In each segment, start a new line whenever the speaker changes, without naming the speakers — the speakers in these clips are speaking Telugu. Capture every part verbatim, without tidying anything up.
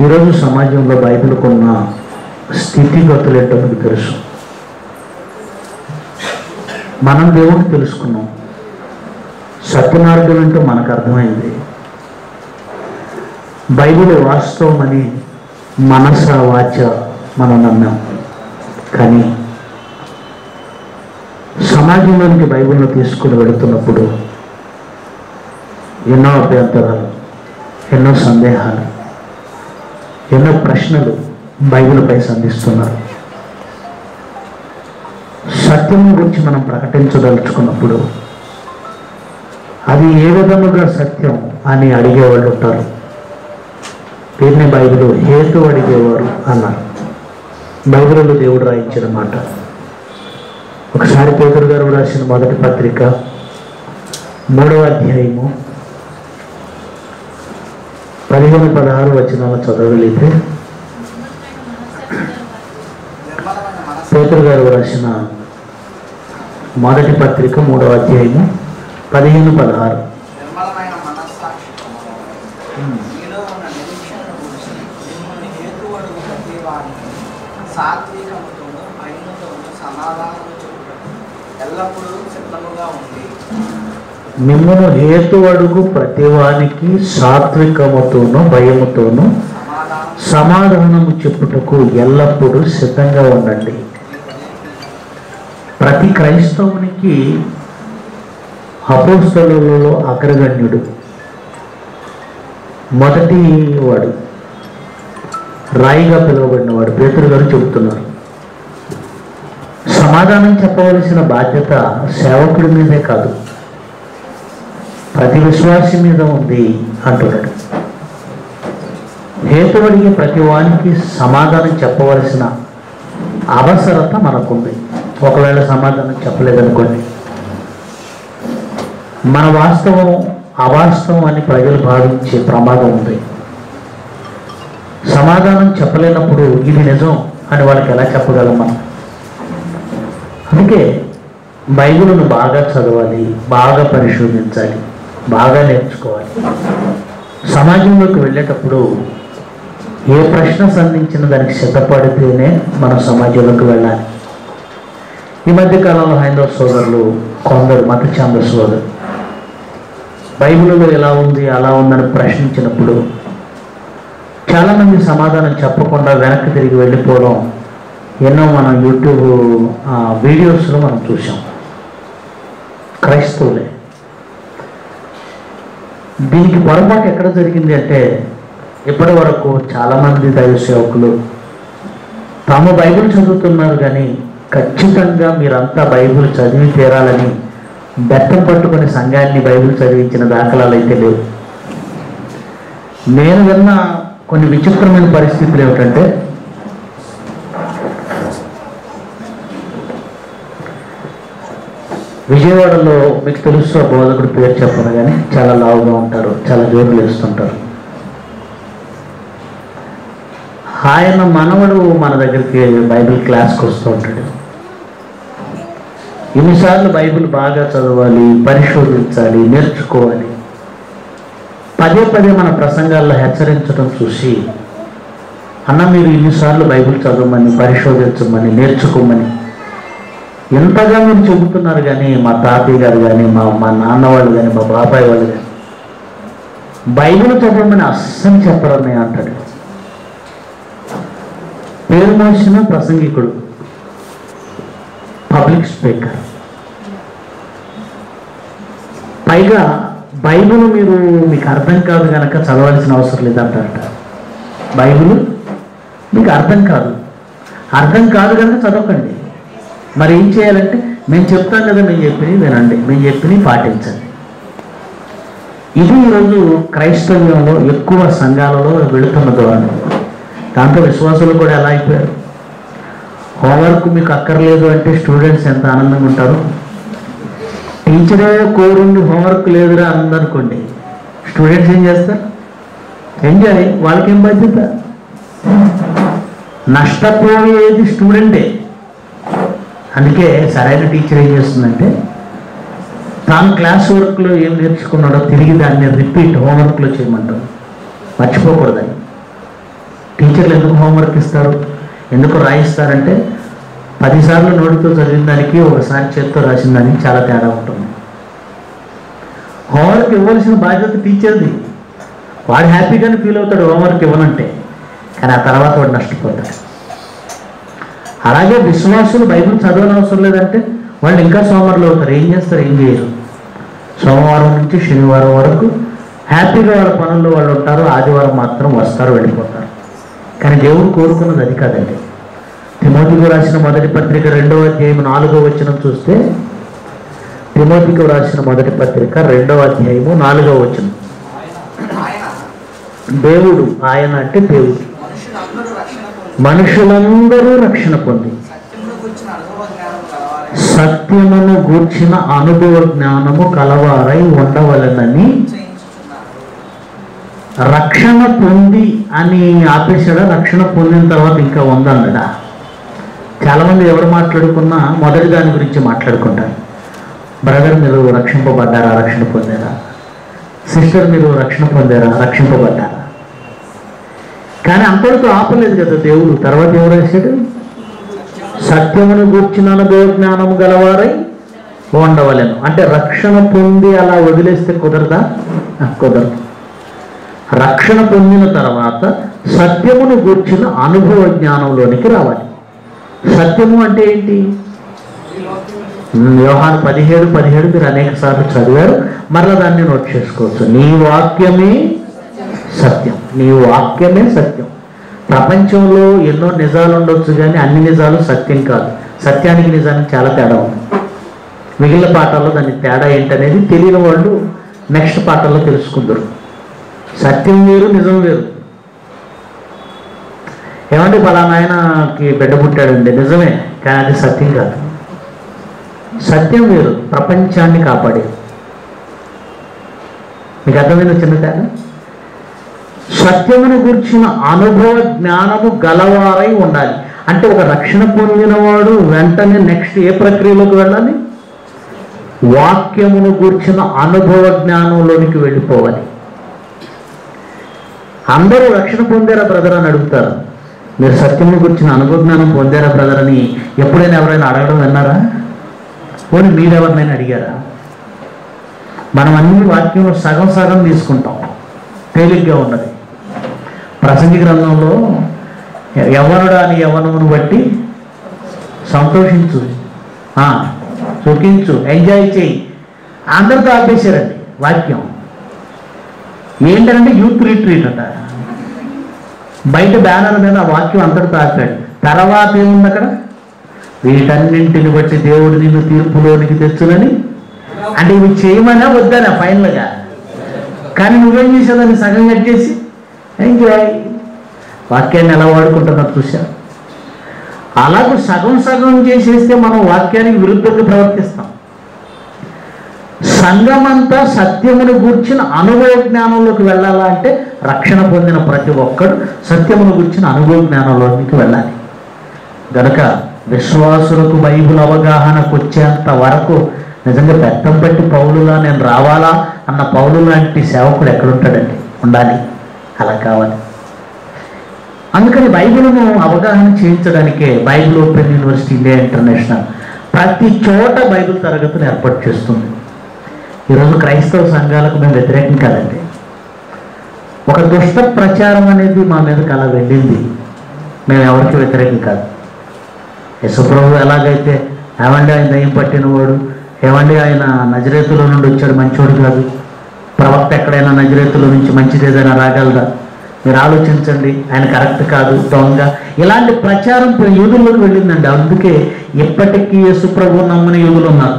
ఈరోజు సమాజంలో బైబిల్కున్న స్థితిగతులు ఏంటో మీకు తెలుసు. మనం దేవుడిని తెలుసుకున్నాం, సత్యమార్గం ఏంటో మనకు అర్థమైంది. బైబిల్ వాస్తవం అని మనస వాచ మనం నమ్మాం. కానీ సమాజంలోనికి బైబిల్ను తీసుకుని వెళుతున్నప్పుడు ఎన్నో అభ్యంతరాలు, ఎన్నో సందేహాలు, ఎన్నో ప్రశ్నలు బైబిల్పై సంధిస్తున్నారు. సత్యం గురించి మనం ప్రకటించదలుచుకున్నప్పుడు అది ఏ విధముగా సత్యం అని అడిగేవాళ్ళు ఉంటారు. దీన్ని బైబిల్ హేతు అడిగేవారు అన్నారు. బైబిల్లో దేవుడు రాయించిన మాట. ఒకసారి పేతురు గారు రాసిన మొదటి పత్రిక మూడవ అధ్యాయము పదిహేను పదహారు వచనాల చదవగలిగితే, పేతురు గారు రాసిన మొదటి పత్రిక మూడవ అధ్యాయము పదిహేను పదహారు. మిమ్మల్ని హేతు అడుగు ప్రతివానికి సాత్వికముతోనూ భయముతోనూ సమాధానము చెప్పుటకు ఎల్లప్పుడూ సిద్ధంగా ఉండండి. ప్రతి క్రైస్తవునికి అపోస్తలులలో అగ్రగణ్యుడు, మొదటి వాడు, రాయిగా పిలువబడినవాడు పేతురు గారు చెబుతున్నారు. సమాధానం చెప్పవలసిన బాధ్యత సేవకుడి మీదే కాదు, ప్రతి విశ్వాసి మీద ఉంది అంటున్నాడు. హేతు అడిగే ప్రతి వానికి సమాధానం చెప్పవలసిన అవసరత మనకుంది. ఒకవేళ సమాధానం చెప్పలేదనుకోండి, మన వాస్తవం అవాస్తవం అని ప్రజలు భావించే ప్రమాదం ఉంది. సమాధానం చెప్పలేనప్పుడు ఇది నిజం అని వాళ్ళకి ఎలా చెప్పగలం మనం? అందుకే బైబిల్ను బాగా చదవాలి, బాగా పరిశోధించాలి, బాగా నేర్చుకోవాలి. సమాజంలోకి వెళ్ళేటప్పుడు ఏ ప్రశ్న సంధించిన దానికి సిద్ధపడితేనే మనం సమాజంలోకి వెళ్ళాలి. ఈ మధ్యకాలంలో హైందవ సోదరులు కొందరు మత ఛాంద సోదరు బైబిల్లో ఎలా ఉంది అలా ఉందని ప్రశ్నించినప్పుడు చాలామంది సమాధానం చెప్పకుండా వెనక్కి తిరిగి వెళ్ళిపోవడం ఎన్నో మనం యూట్యూబ్ వీడియోస్లో మనం చూసాం. క్రైస్తవులే. దీనికి పొరపాటు ఎక్కడ జరిగింది అంటే, ఇప్పటి వరకు చాలామంది దైవ సేవకులు తాము బైబిల్ చదువుతున్నారు, కానీ ఖచ్చితంగా మీరంతా బైబిల్ చదివి తీరాలని బెత్తం పట్టుకుని సంఘాన్ని బైబిల్ చదివించిన దాఖలాలు అయితే లేవు. నేను విన్న కొన్ని విచిత్రమైన పరిస్థితులు ఏమిటంటే, విజయవాడలో మీకు తెలుసు ఆ బోధకుడు పేరు చెప్పను, కానీ చాలా లావుగా ఉంటారు, చాలా జోకులు వేస్తుంటారు. ఆయన మనవడు మన దగ్గరికి బైబిల్ క్లాస్కి వస్తూ ఉంటాడు. ఎన్నిసార్లు బైబిల్ బాగా చదవాలి, పరిశోధించాలి, నేర్చుకోవాలి, పదే పదే మన ప్రసంగాల్లో హెచ్చరించడం చూసి, అన్న మీరు ఇన్నిసార్లు బైబిల్ చదవమని, పరిశోధించమని, నేర్చుకోమని ఎంతగా మీరు చెబుతున్నారు, కానీ మా తాతయ్య గారు కానీ మా మా నాన్న వాళ్ళు కానీ మా బాబాయ్ వాళ్ళు కానీ బైబిల్ చదవమని అస్సలు చెప్పరని అంటాడు. పేరు మోసిన ప్రసంగికుడు, పబ్లిక్ స్పీకర్. పైగా బైబిల్ మీరు మీకు అర్థం కాదు కనుక చదవాల్సిన అవసరం లేదంటారట. బైబిల్ మీకు అర్థం కాదు, అర్థం కాదు కనుక చదవకండి. మరి ఏం చేయాలంటే, మేము చెప్తాం కదా, మేము చెప్పినవి వినండి, మేము చెప్పినవి పాటించండి. ఇది ఈరోజు క్రైస్తవ్యంలో ఎక్కువ సంఘాలలో వెళుతున్న ధోరణి. దాంతో విశ్వాసులు కూడా ఎలా అయిపోయారు? హోంవర్క్ మీకు అక్కర్లేదు అంటే స్టూడెంట్స్ ఎంత ఆనందంగా ఉంటారు. టీచరే కోరుండి హోంవర్క్ లేదురా అందనుకోండి, స్టూడెంట్స్ ఏం చేస్తారు? ఎంజాయ్. వాళ్ళకేం బాధ్యత? నష్టపోయేది స్టూడెంటే. అందుకే సరైన టీచర్ ఏం చేస్తుందంటే, తాను క్లాస్ వర్క్లో ఏం నేర్చుకున్నాడో తిరిగి దాన్ని రిపీట్ హోంవర్క్లో చేయమంటారు, మర్చిపోకూడదని. టీచర్లు ఎందుకు హోంవర్క్ ఇస్తారు, ఎందుకు రాయిస్తారంటే పదిసార్లు నోటితో చదివిన దానికి ఒకసారి చేతితో రాసిన దానికి చాలా తేడా ఉంటుంది. హోంవర్క్ ఇవ్వాల్సిన బాధ్యత టీచర్ది. వాడు హ్యాపీగానే ఫీల్ అవుతాడు హోంవర్క్ ఇవ్వనంటే, కానీ ఆ తర్వాత వాడు నష్టపోతాడు. అలాగే విశ్వాసులు బైబిల్ చదవని అవసరం లేదంటే వాళ్ళు ఇంకా సోమవారాలు అవుతారు. ఏం చేస్తారు, ఏం చేయరు. సోమవారం నుంచి శనివారం వరకు హ్యాపీగా వాళ్ళ పనుల్లో వాళ్ళు ఉంటారు. ఆదివారం మాత్రం వస్తారు, వెళ్ళిపోతారు. కానీ దేవుడు కోరుకున్నది అది కాదండి. తిమోతికి రాసిన మొదటి పత్రిక రెండవ అధ్యాయం నాలుగవ వచనం చూస్తే, తిమోతికి రాసిన మొదటి పత్రిక రెండవ అధ్యాయము నాలుగవ వచనం, దేవుడు, ఆయన అంటే దేవుడు, మనుషులందరూ రక్షణ పొంది సత్యమును గూర్చిన అనుభవ జ్ఞానము కలవారై ఉండవలనని. రక్షణ పొంది అని ఆపేశాడా? రక్షణ పొందిన తర్వాత ఇంకా ఉందన్నడా? చాలామంది ఎవరు మాట్లాడుకున్నా మొదటి దాని గురించి మాట్లాడుకుంటారు. బ్రదర్ మీరు రక్షింపబడ్డారా, రక్షణ పొందారా? సిస్టర్ మీరు రక్షణ పొందారా, రక్షింపబడ్డారా? కానీ అంతటితో ఆపలేదు కదా దేవుడు. తర్వాత ఎవరు రాశాడు? సత్యమును గూర్చిన అనుభవ జ్ఞానము గలవారై ఉండవలెను. అంటే రక్షణ పొంది అలా వదిలేస్తే కుదరదా? కుదరదు. రక్షణ పొందిన తర్వాత సత్యమును గూర్చిన అనుభవ జ్ఞానంలోనికి రావాలి. సత్యము అంటే ఏంటి? యోహాను పదిహేడు పదిహేడు మీరు అనేక సార్లు చదివారు, మరలా దాన్ని నోట్ చేసుకోవచ్చు. నీ వాక్యమే సత్యం, నీ వాక్యమే సత్యం. ప్రపంచంలో ఎన్నో నిజాలు ఉండొచ్చు, కానీ అన్ని నిజాలు సత్యం కాదు. సత్యానికి నిజానికి చాలా తేడా ఉంది. మిగిలిన పాఠాల్లో దాని తేడా ఏంటనేది తెలియని వాళ్ళు నెక్స్ట్ పాఠాల్లో తెలుసుకుందరు. సత్యం వేరు, నిజం వేరు. ఏమంటే పలానా ఆయనకి బిడ్డ పుట్టాడండి, నిజమే, కానీ అది సత్యం కాదు. సత్యం వేరు, ప్రపంచాన్ని కాపాడే. మీకు అర్థమైన చిన్న తేడా? సత్యమును గురించిన అనుభవ జ్ఞానము గలవారై ఉండాలి. అంటే ఒక రక్షణ పొందినవాడు వెంటనే నెక్స్ట్ ఏ ప్రక్రియలోకి వెళ్ళాలి? వాక్యమును గూర్చిన అనుభవ జ్ఞానంలోనికి వెళ్ళిపోవాలి. అందరూ రక్షణ పొందారా బ్రదర్ అని అడుగుతారు. మీరు సత్యమును గురించిన అనుభవ జ్ఞానం పొందారా బ్రదర్ అని ఎప్పుడైనా ఎవరైనా అడగడం విన్నారా? పోనీ మీరెవరినైనా అడిగారా? మనం అన్ని వాక్యంలో సగం సగం తీసుకుంటాం, తేలిగ్గా ఉన్నది. ప్రసంగి గ్రంథంలో యవ్వనుడు అని యవ్వనమును బట్టి సంతోషించు, సుఖించు, ఎంజాయ్ చేయి, అందరితో ఆపేశారండి వాక్యం. ఏంటంటే యూత్ రిట్రీట్ అంట. బయట బ్యానర్ మీద ఆ వాక్యం అంతటితో ఆపాడు. తర్వాత ఏముంది అక్కడ? వీటన్నింటిని బట్టి దేవుడు నిన్ను తీర్పులోనికి తెచ్చునని. అంటే ఇవి చేయమనా వద్దానా ఫైనల్గా? కానీ నువ్వేం చేసేదాన్ని సగం కట్టేసి ఎంజాయ్. వాక్యాన్ని ఎలా వాడుకుంటున్నారు చూసా? అలాగే సగం సగం చేసేస్తే మనం వాక్యానికి విరుద్ధంగా ప్రవర్తిస్తాం. సంఘమంతా సత్యమును గూర్చిన అనుభవ జ్ఞానంలోకి వెళ్ళాలా అంటే రక్షణ పొందిన ప్రతి ఒక్కడు సత్యమును గూర్చిన అనుభవ జ్ఞానంలోకి వెళ్ళాలి. గనుక విశ్వాసులకు బైబిల్ అవగాహనకు వచ్చేంత వరకు నిజంగా బెత్తం పట్టి పౌలులా నేను రావాలా అన్న పౌలు లాంటి సేవకుడు ఎక్కడుంటాడండి? ఉండాలి, అలా కావాలి. అందుకని బైబిల్ను అవగాహన చేయించడానికే Bible open university India international ప్రతి చోట బైబిల్ తరగతులు ఏర్పాటు చేస్తుంది. ఈరోజు క్రైస్తవ సంఘాలకు మేము వ్యతిరేకం కాదండి. ఒక దుష్ట ప్రచారం అనేది మా మీదకి అలా వెళ్ళింది, మేము ఎవరికి వ్యతిరేకం కాదు. యేసుప్రభువు ఎలాగైతే ఏమండి ఆయన దయ్యం పట్టినవాడు, ఏమండి ఆయన నజరేతులో నుండి వచ్చాడు, మంచోడు కాదు, ప్రవక్త ఎక్కడైనా నజరేతులో నుంచి మంచిది ఏదైనా రాగలదా? మీరు ఆలోచించండి, ఆయన కరెక్ట్ కాదు, దొంగ, ఇలాంటి ప్రచారం యూదుల్లోకి వెళ్ళిందండి. అందుకే ఇప్పటికీ యేసుప్రభువు నమ్మని యూదులు ఉన్నారు.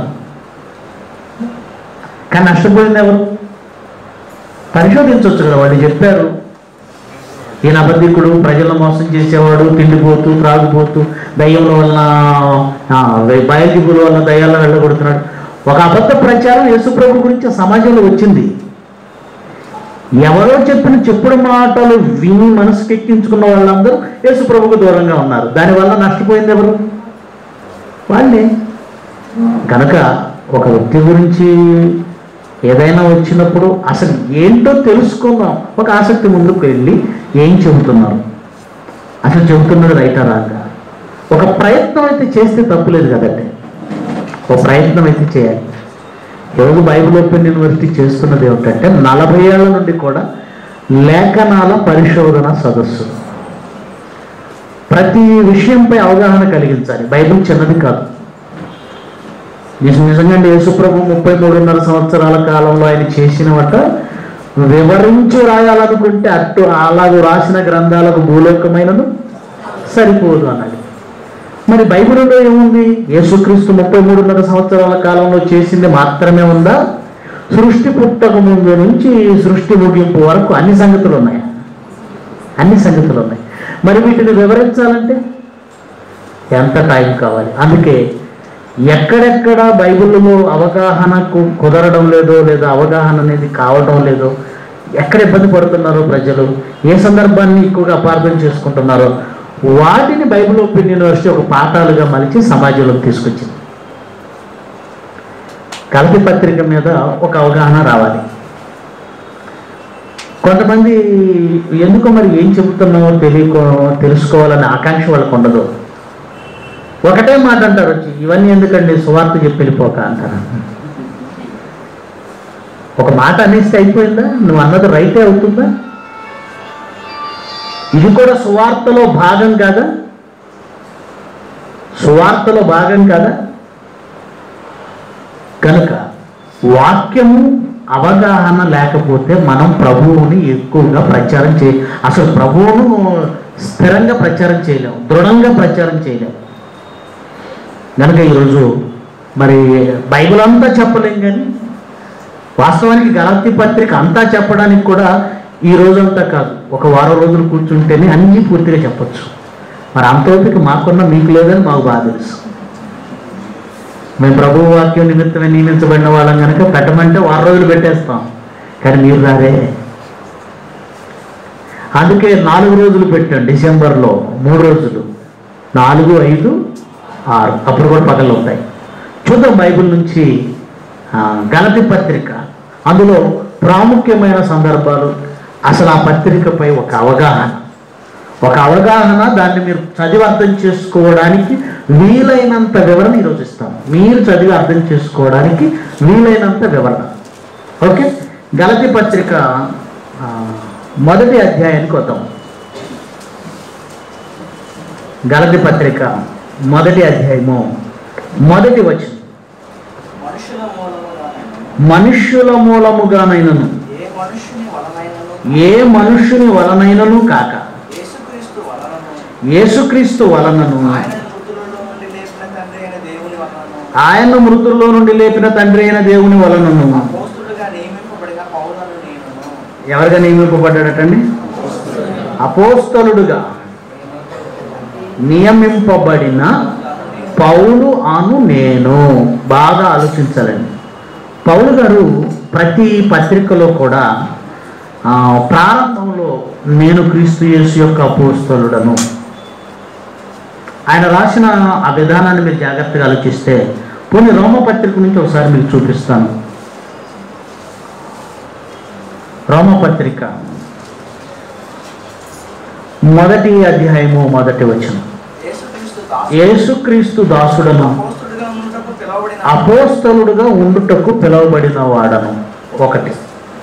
కానీ నష్టపోయింది ఎవరు? పరిశోధించవచ్చు కదా. వాళ్ళు చెప్పారు ఈయన అబద్ధికుడు, ప్రజలను మోసం చేసేవాడు, తిండిపోతూ త్రాగుపోతూ దయ్యంలో వలన బయలుజీవుల వలన దయ్యాల్లో వెళ్ళగొడుతున్నాడు. ఒక అబద్ధ ప్రచారం యేసుప్రభు గురించి సమాజంలో వచ్చింది. ఎవరో చెప్పిన చెప్పుడు మాటలు విని మనసుకెక్కించుకున్న వాళ్ళందరూ యేసుప్రభుకు దూరంగా ఉన్నారు. దానివల్ల నష్టపోయింది ఎవరు? వాళ్ళే. కనుక ఒక వ్యక్తి గురించి ఏదైనా వచ్చినప్పుడు అసలు ఏంటో తెలుసుకుందాం. ఒక ఆసక్తి ముందుకు వెళ్ళి ఏం చెబుతున్నారు, అసలు చెబుతున్నది రైటా రాగా? ఒక ప్రయత్నం అయితే చేస్తే తప్పులేదు కదండి, ఒక ప్రయత్నం అయితే చేయాలి. ఈరోజు బైబిల్ ఓపెన్ యూనివర్సిటీ చేస్తున్నది ఏమిటంటే నలభై ఏళ్ల నుండి కూడా లేఖనాల పరిశోధన సదస్సు. ప్రతి విషయంపై అవగాహన కలిగించాలి. బైబిల్ చిన్నది కాదు. నిజంగా యేసుప్రభు ముప్పై మూడున్నర సంవత్సరాల కాలంలో ఆయన చేసినవట వివరించి రాయాలనుకుంటే అటు అలాగూ రాసిన గ్రంథాలకు భూలోకమైనను సరిపోదు అన్నది. మరి బైబిల్లో ఏముంది? యేసుక్రీస్తు ముప్పై మూడున్నర సంవత్సరాల కాలంలో చేసింది మాత్రమే ఉందా? సృష్టి పుట్టక ముందు నుంచి సృష్టి ముగింపు వరకు అన్ని సంగతులు ఉన్నాయి, అన్ని సంగతులు ఉన్నాయి. మరి వీటిని వివరించాలంటే ఎంత టైం కావాలి? అందుకే ఎక్కడెక్కడ బైబిల్లో అవగాహనకు కుదరడం లేదో, లేదా అవగాహన అనేది కావడం లేదో, ఎక్కడ ఇబ్బంది పడుతున్నారో ప్రజలు, ఏ సందర్భాన్ని ఎక్కువగా అపార్థం చేసుకుంటున్నారో వాటిని బైబిల్ ఓపెన్ యూనివర్సిటీ ఒక పాఠాలుగా మలిచి సమాజంలోకి తీసుకొచ్చింది. గలతీ పత్రిక మీద ఒక అవగాహన రావాలి. కొంతమంది ఎందుకో మరి ఏం చెబుతున్నామో తెలియకో తెలుసుకోవాలనే ఆకాంక్ష వాళ్ళకు ఉండదు. ఒకటే మాట అంటారు వచ్చి, ఇవన్నీ ఎందుకండి సువార్త చెప్పి వెళ్ళిపోక అంటారు. ఒక మాట అనేస్తే అయిపోయిందా? నువ్వు అన్నది రైతే అవుతుందా? ఇది కూడా సువార్తలో భాగం కాదా? సువార్తలో భాగం కాదా? కనుక వాక్యము అవగాహన లేకపోతే మనం ప్రభువుని ఎక్కువగా ప్రచారం చేయ అసలు ప్రభువును స్థిరంగా ప్రచారం చేయలేము, దృఢంగా ప్రచారం చేయలేము. కనుక ఈరోజు మరి బైబిల్ అంతా చెప్పలేం, కానీ వాస్తవానికి గలతీ పత్రిక అంతా చెప్పడానికి కూడా ఈ రోజంతా కాదు, ఒక వారం రోజులు కూర్చుంటేనే అన్నీ పూర్తిగా చెప్పచ్చు. మరి అంత ఓపిక మాకున్న మీకు లేదని మాకు బాగా తెలుసు. మేము ప్రభువు వాక్యం నిమిత్తమే నియమించబడిన వాళ్ళం కనుక పెట్టమంటే వారం రోజులు పెట్టేస్తాం, కానీ మీరు రారే. అందుకే నాలుగు రోజులు పెట్టాం, డిసెంబర్లో మూడు రోజులు, నాలుగు ఐదు ఆరు, అప్పుడు కూడా పగలు ఉంటాయి. చూద్దాం బైబిల్ నుంచి గలతీ పత్రిక, అందులో ప్రాముఖ్యమైన సందర్భాలు, అసలు ఆ పత్రికపై ఒక అవగాహన ఒక అవగాహన దాన్ని మీరు చదివి అర్థం చేసుకోవడానికి వీలైనంత వివరణ ఈరోజు ఇస్తాను. మీరు చదివి అర్థం చేసుకోవడానికి వీలైనంత వివరణ. ఓకే, గలతీ పత్రిక మొదటి అధ్యాయానికి వద్దాం. గలతీ పత్రిక మొదటి అధ్యాయము మొదటి వచనం. మనుష్యుల మూలముగానైనను ఏ మనుష్యుని వలనైనను కాక యేసుక్రీస్తు వలనను ఆయన మృతుల్లో నుండి లేపిన తండ్రి అయిన దేవుని వలనను. ఎవరిగా నియమింపబడ్డాడటండి? అపోస్తలుడుగా నియమింపబడిన పౌలు అను నేను. బాగా ఆలోచించాలండి. పౌలు గారు ప్రతి పత్రికలో కూడా ప్రారంభంలో నేను క్రీస్తు యేసు యొక్క అపోస్తలుడను, ఆయన రాసిన ఆ విధానాన్ని మీరు జాగ్రత్తగా ఆలోచిస్తే, పోనీ రోమ పత్రిక నుంచి ఒకసారి మీకు చూపిస్తాను. రోమ పత్రిక మొదటి అధ్యాయము మొదటి వచనం. యేసుక్రీస్తు దాసుడను అపోస్తలుడుగా ఉండుటకు పిలువబడిన వాడను. ఒకటి.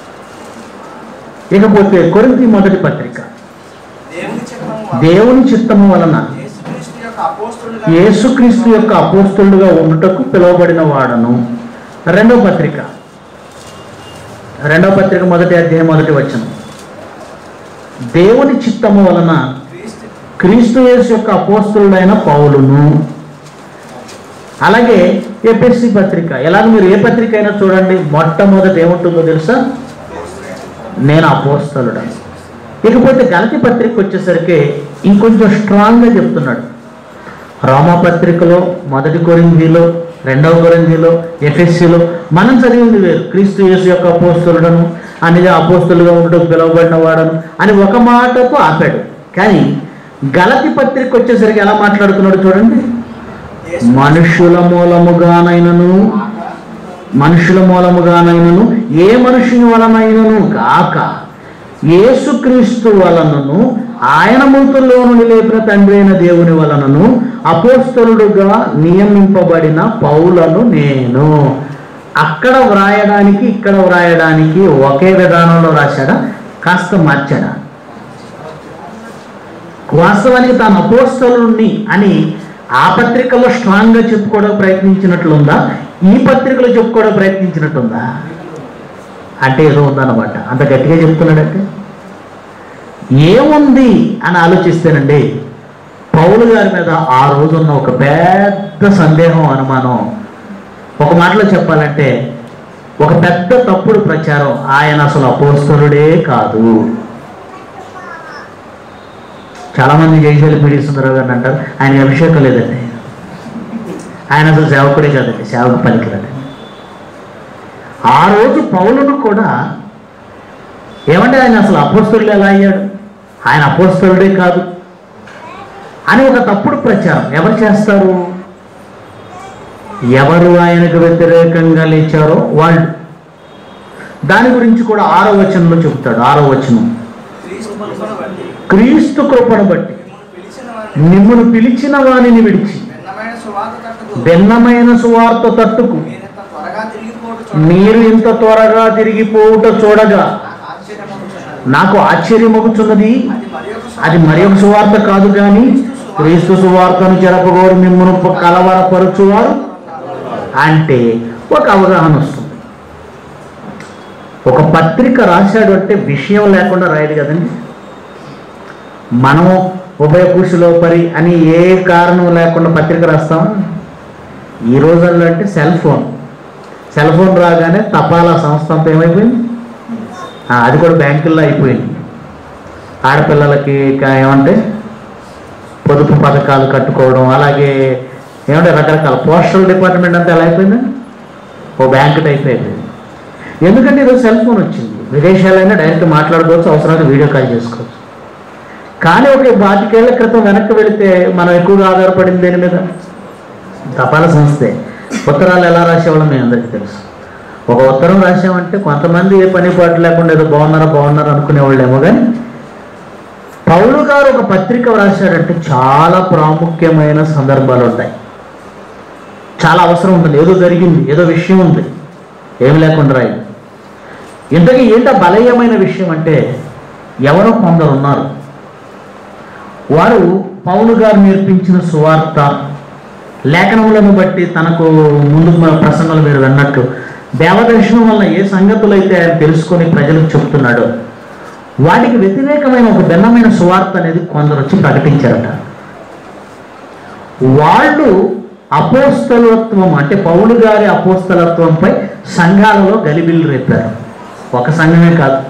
ఇకపోతే కొరింథీ మొదటి పత్రిక, దేవుని చిత్తము వలన యేసుక్రీస్తు యొక్క అపోస్తలుడుగా ఉండుటకు పిలువబడిన వాడను. రెండవ పత్రిక రెండవ పత్రిక మొదటి అధ్యాయం మొదటి వచనం. దేవుని చిత్తము వలన క్రీస్తు యేసు యొక్క అపోస్తలుడైన పౌలును. అలాగే ఎఫెసీ పత్రిక, ఎలాగ మీరు ఏ పత్రిక అయినా చూడండి, మొట్టమొదటి ఏముంటుందో తెలుసా? నేను అపోస్తలుడను. ఇకపోతే గలతీ పత్రిక వచ్చేసరికి ఇంకొంచెం స్ట్రాంగ్గా చెప్తున్నాడు. రోమా పత్రికలో, మొదటి కొరింథీలో, రెండవ కొరింథీలో, ఎఫెసీలో మనం చదివింది వేరు. క్రీస్తు యేసు యొక్క అపోస్తలుడను, అనిగా అపోస్తలుగా ఉండటం పిలువబడిన వాడను అని ఒక మాటతో ఆపాడు. కానీ గలతీ పత్రిక వచ్చేసరికి ఎలా మాట్లాడుతున్నాడు చూడండి. మనుషుల మూలముగానైనను మనుషుల మూలముగానైనను ఏ మనుషుని వలనైనను గాక యేసుక్రీస్తు వలనను ఆయన మృతుల్లో నుండి లేపిన తండ్రి అయిన దేవుని వలనను అపోస్తలుడుగా నియమింపబడిన పౌలను నేను. అక్కడ వ్రాయడానికి ఇక్కడ వ్రాయడానికి ఒకే విధానంలో రాశాడా, కాస్త మార్చాడా? వాస్తవానికి తాను అపోస్తలుణ్ణి అని ఆ పత్రికలో స్ట్రాంగ్గా చెప్పుకోవడం ప్రయత్నించినట్లుందా, ఈ పత్రికలో చెప్పుకోవడం ప్రయత్నించినట్టుందా? అంటే ఏదో ఉందన్నమాట. అంత గట్టిగా చెప్తున్నాడంటే ఏముంది అని ఆలోచిస్తేనండి, పౌలు గారి మీద ఆ రోజున్న ఒక పెద్ద సందేహం, అనుమానం, ఒక మాటలో చెప్పాలంటే ఒక పెద్ద తప్పుడు ప్రచారం. ఆయన అసలు అపోస్తలుడే కాదు. చాలామంది జయశాలి పీడి సుందరరావు గారిని అంటారు, ఆయనకి అభిషేకం లేదండి, ఆయన అసలు సేవకుడే కాదండి, సేవకు పనికిరాడండి. ఆ రోజు పౌలును కూడా ఏమంటే ఆయన అసలు అపోస్తలుడు ఎలా అయ్యాడు, ఆయన అపోస్తలుడే కాదు అని ఒక తప్పుడు ప్రచారం ఎవరు చేస్తారు? ఎవరు ఆయనకు వ్యతిరేకంగా లేచారో వాళ్ళు. దాని గురించి కూడా ఆరో వచనంలో చెబుతాడు. ఆరో వచనం, క్రీస్తు కృపను బట్టి మిమ్మును పిలిచిన వానిని విడిచి భిన్నమైన సువార్త తట్టుకు మీరు ఇంత త్వరగా తిరిగిపోవుట చూడగా నాకు ఆశ్చర్యమగుచున్నది. అది మరి ఒక సువార్త కాదు కానీ క్రీస్తు సువార్తను జరపగోరు మిమ్మును కలవరపరుచువారు. అంటే ఒక అవగాహన వస్తుంది. ఒక పత్రిక రాశాడు అంటే విషయం లేకుండా రాయడు కదండి. మనం ఉభయ పురుషులో పరి అని ఏ కారణం లేకుండా పత్రిక రాస్తామా? ఈ రోజుల్లో అంటే సెల్ ఫోన్ సెల్ ఫోన్ రాగానే తపాలా సంస్థ అంతా ఏమైపోయింది, అది కూడా బ్యాంకుల్లో అయిపోయింది. ఆడపిల్లలకి ఏమంటే పొదుపు పథకాలు కట్టుకోవడం, అలాగే ఏమంటే రకరకాల పోస్టల్ డిపార్ట్మెంట్ అంతా ఎలా అయిపోయిందండి, ఓ బ్యాంకు టైప్ అయిపోయింది. ఎందుకంటే ఈరోజు సెల్ ఫోన్ వచ్చింది, విదేశాలైనా డైరెక్ట్ మాట్లాడుకోవచ్చు, అవసరానికి వీడియో కాల్ చేసుకోవచ్చు. కానీ ఒక పాతికేళ్ల క్రితం వెనక్కి వెళితే మనం ఎక్కువగా ఆధారపడింది దేని మీద? తపాలా సంస్థే. ఉత్తరాలు ఎలా రాసేవాళ్ళం మీ అందరికీ తెలుసు. ఒక ఉత్తరం రాసామంటే కొంతమంది ఏ పని పాటు లేకుండా ఏదో బాగున్నారా బాగున్నారా అనుకునేవాళ్ళేమో. కానీ పౌలు గారు ఒక పత్రిక రాశాడంటే చాలా ప్రాముఖ్యమైన సందర్భాలు ఉంటాయి, చాలా అవసరం ఉంటుంది. ఏదో జరిగింది, ఏదో విషయం ఉంది, ఏమి లేకుండా రాయి. ఇంతకీ ఏంటో బలీయమైన విషయం అంటే ఎవరో కొందరు ఉన్నారు, వారు పౌలు గారు నేర్పించిన సువార్త లేఖనములను బట్టి తనకు ముందు ప్రసంగాలు మీరు విన్నట్టు దేవదర్శనం వల్ల ఏ సంగతులు అయితే ఆయన తెలుసుకొని ప్రజలకు చెప్తున్నాడో వాటికి వ్యతిరేకమైన ఒక భిన్నమైన సువార్త అనేది కొందరు వచ్చి ప్రకటించారట. వాళ్ళు అపోస్తలత్వం అంటే పౌలు గారి అపోస్తలత్వంపై సంఘాలలో గలిబిల్లు రేపారు. ఒక సంఘమే కాదు.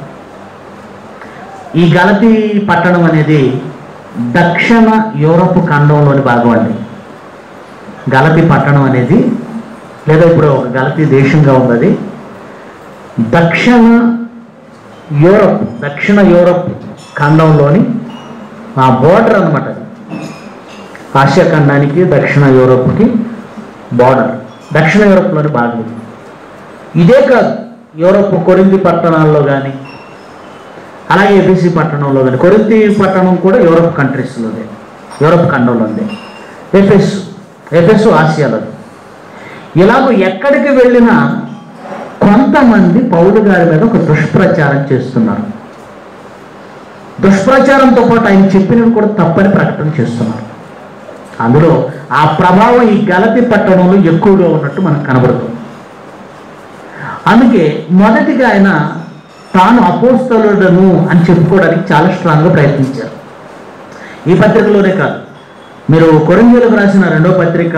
ఈ గలతీ పట్టణం అనేది దక్షిణ యూరప్ ఖండంలోని భాగం అండి. గలతీ పట్టణం అనేది, లేదా ఇప్పుడు ఒక గలతీ దేశంగా ఉన్నది, దక్షిణ యూరప్ దక్షిణ యూరప్ ఖండంలోని ఆ బోర్డర్ అనమాట. ఆసియా ఖండానికి దక్షిణ యూరప్కి బోర్డర్, దక్షిణ యూరప్లోని భాగం. ఇదే కాదు, యూరప్ కొరింథీ పట్టణాల్లో కానీ, అలాగే ఎఫెసీ పట్టణంలో కానీ, కొరింథీ పట్టణం కూడా యూరప్ కంట్రీస్లోనే, యూరప్ ఖండంలో ఉంది. ఎఫెస్ ఎఫెసు ఆసియాలో. ఇలాగ ఎక్కడికి వెళ్ళినా కొంతమంది పౌలు గారి మీద ఒక దుష్ప్రచారం చేస్తున్నారు. దుష్ప్రచారంతో పాటు ఆయన చెప్పినవి కూడా తప్పని ప్రకటన చేస్తున్నారు. అందులో ఆ ప్రభావం ఈ గలతీ పట్టణంలో ఎక్కువగా ఉన్నట్టు మనకు కనబడుతుంది. అందుకే మొదటిగా ఆయన తాను అపోస్తలుడను అని చెప్పుకోవడానికి చాలా స్ట్రాంగ్గా ప్రయత్నించారు. ఈ పత్రికలోనే కాదు, మీరు కొరింథీయులకు రాసిన రెండో పత్రిక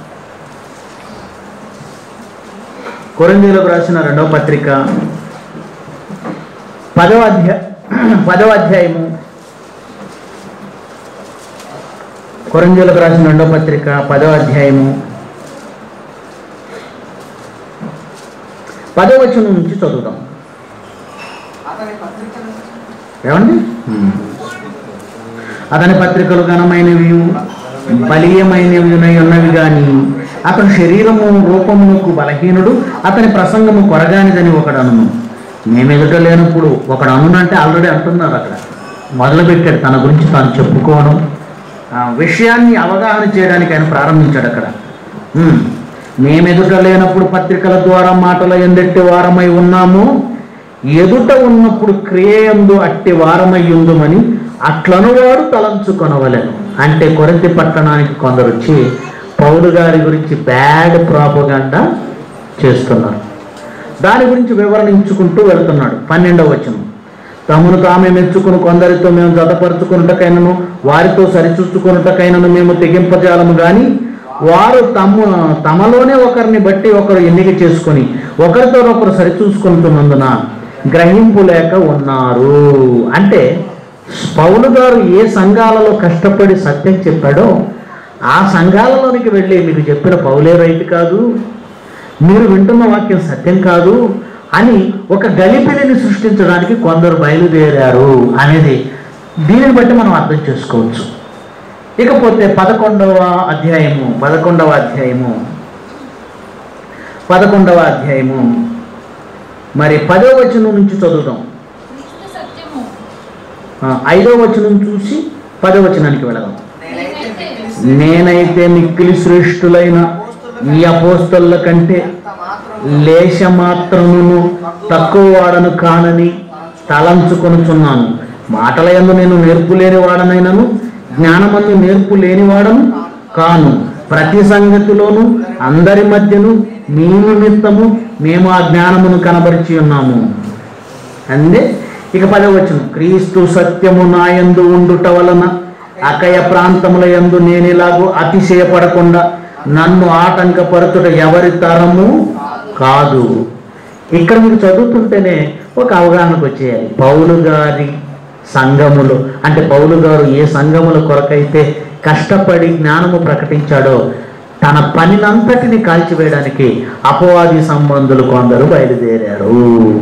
కొరింథీయులకు రాసిన రెండవ పత్రిక పదవ అధ్యాయ పదవ అధ్యాయము కొరింథీయులకు రాసిన రెండవ పత్రిక పదవ అధ్యాయము పదవ వచనం నుంచి చదువుదాం. ఏమండి? అతని పత్రికలు ఘనమైనవి బలీయమైనవి ఉన్నవి కానీ అతని శరీరము రూపమునకు బలహీనుడు, అతని ప్రసంగము కొరగానిదని ఒకడు అనును. మేము ఎదుట లేనప్పుడు ఒకడు అనునంటే ఆల్రెడీ అంటున్నారు అక్కడ. మొదలుపెట్టాడు తన గురించి తాను చెప్పుకోవడం, విషయాన్ని అవగాహన చేయడానికి ఆయన ప్రారంభించాడు అక్కడ. మేమెదుట లేనప్పుడు పత్రికల ద్వారా మాటల ఎందెట్టి వారమై ఉన్నాము, ఎదుట ఉన్నప్పుడు క్రియందు అట్టి వారమై ఉందుమని అట్లను వాడు తలంచుకొనవలెను. అంటే కొరింథీ పట్టణానికి కొందరు వచ్చి పౌలు గారి గురించి బ్యాడ్ ప్రాపగండా చేస్తున్నారు. దాని గురించి వివరణించుకుంటూ వెళుతున్నాడు. పన్నెండవ వచనం, తమను తామే మెచ్చుకుని కొందరితో మేము జతపరుచుకున్నటకైనను వారితో సరిచూచుకున్నటకైనను మేము తెగింపజాలము కానీ వారు తమ తమలోనే ఒకరిని బట్టి ఒకరు ఎన్నిక చేసుకొని ఒకరితో ఒకరు సరిచూసుకుంటున్నందున గ్రహింపు లేక ఉన్నారు. అంటే పౌలు గారు ఏ సంఘాలలో కష్టపడి సత్యం చెప్పాడో ఆ సంఘాలలోనికి వెళ్ళి మీకు చెప్పిన పౌలే రైట్ కాదు, మీరు వింటున్న వాక్యం సత్యం కాదు అని ఒక గలిపిలిని సృష్టించడానికి కొందరు బయలుదేరారు అనేది దీనిని బట్టి మనం అర్థం చేసుకోవచ్చు. ఇకపోతే పదకొండవ అధ్యాయము పదకొండవ అధ్యాయము పదకొండవ అధ్యాయము మరి పదవ వచనం నుంచి చదువుదాం. ఐదవ వచనం చూసి పదవ వచనానికి వెళదాం. నేనైతే మిక్కిలి శ్రేష్ఠులైన ఈ అపోస్తలుల కంటే లేశ మాత్రమును తక్కువ వాడను కానని తలంచుకొనుచున్నాను. మాటల యందు నేను నేర్పు లేని వాడనైనను జ్ఞానమందు నేర్పు లేనివాడను కాను. ప్రతి సంగతిలోను అందరి మధ్యను మీ నిమిత్తము మేము ఆ జ్ఞానమును కనబరిచి ఉన్నాము. అందే ఇక పదవచనం, క్రీస్తు సత్యము నాయందు ఉండుట వలన అకయ ప్రాంతముల యందు నేనిలాగూ అతిశయపడకుండా నన్ను ఆటంకపరచుట ఎవరి తరము కాదు. ఇక్కడ మీరు చదువుతుంటేనే ఒక అవగాహనకు వచ్చేయాలి. పౌలు గారి సంఘములు అంటే పౌలు గారు ఏ సంఘముల కొరకైతే కష్టపడి జ్ఞానము ప్రకటించాడో తన పనినంతటిని కాల్చివేయడానికి అపవాది సంబంధులు కొందరు బయలుదేరారు.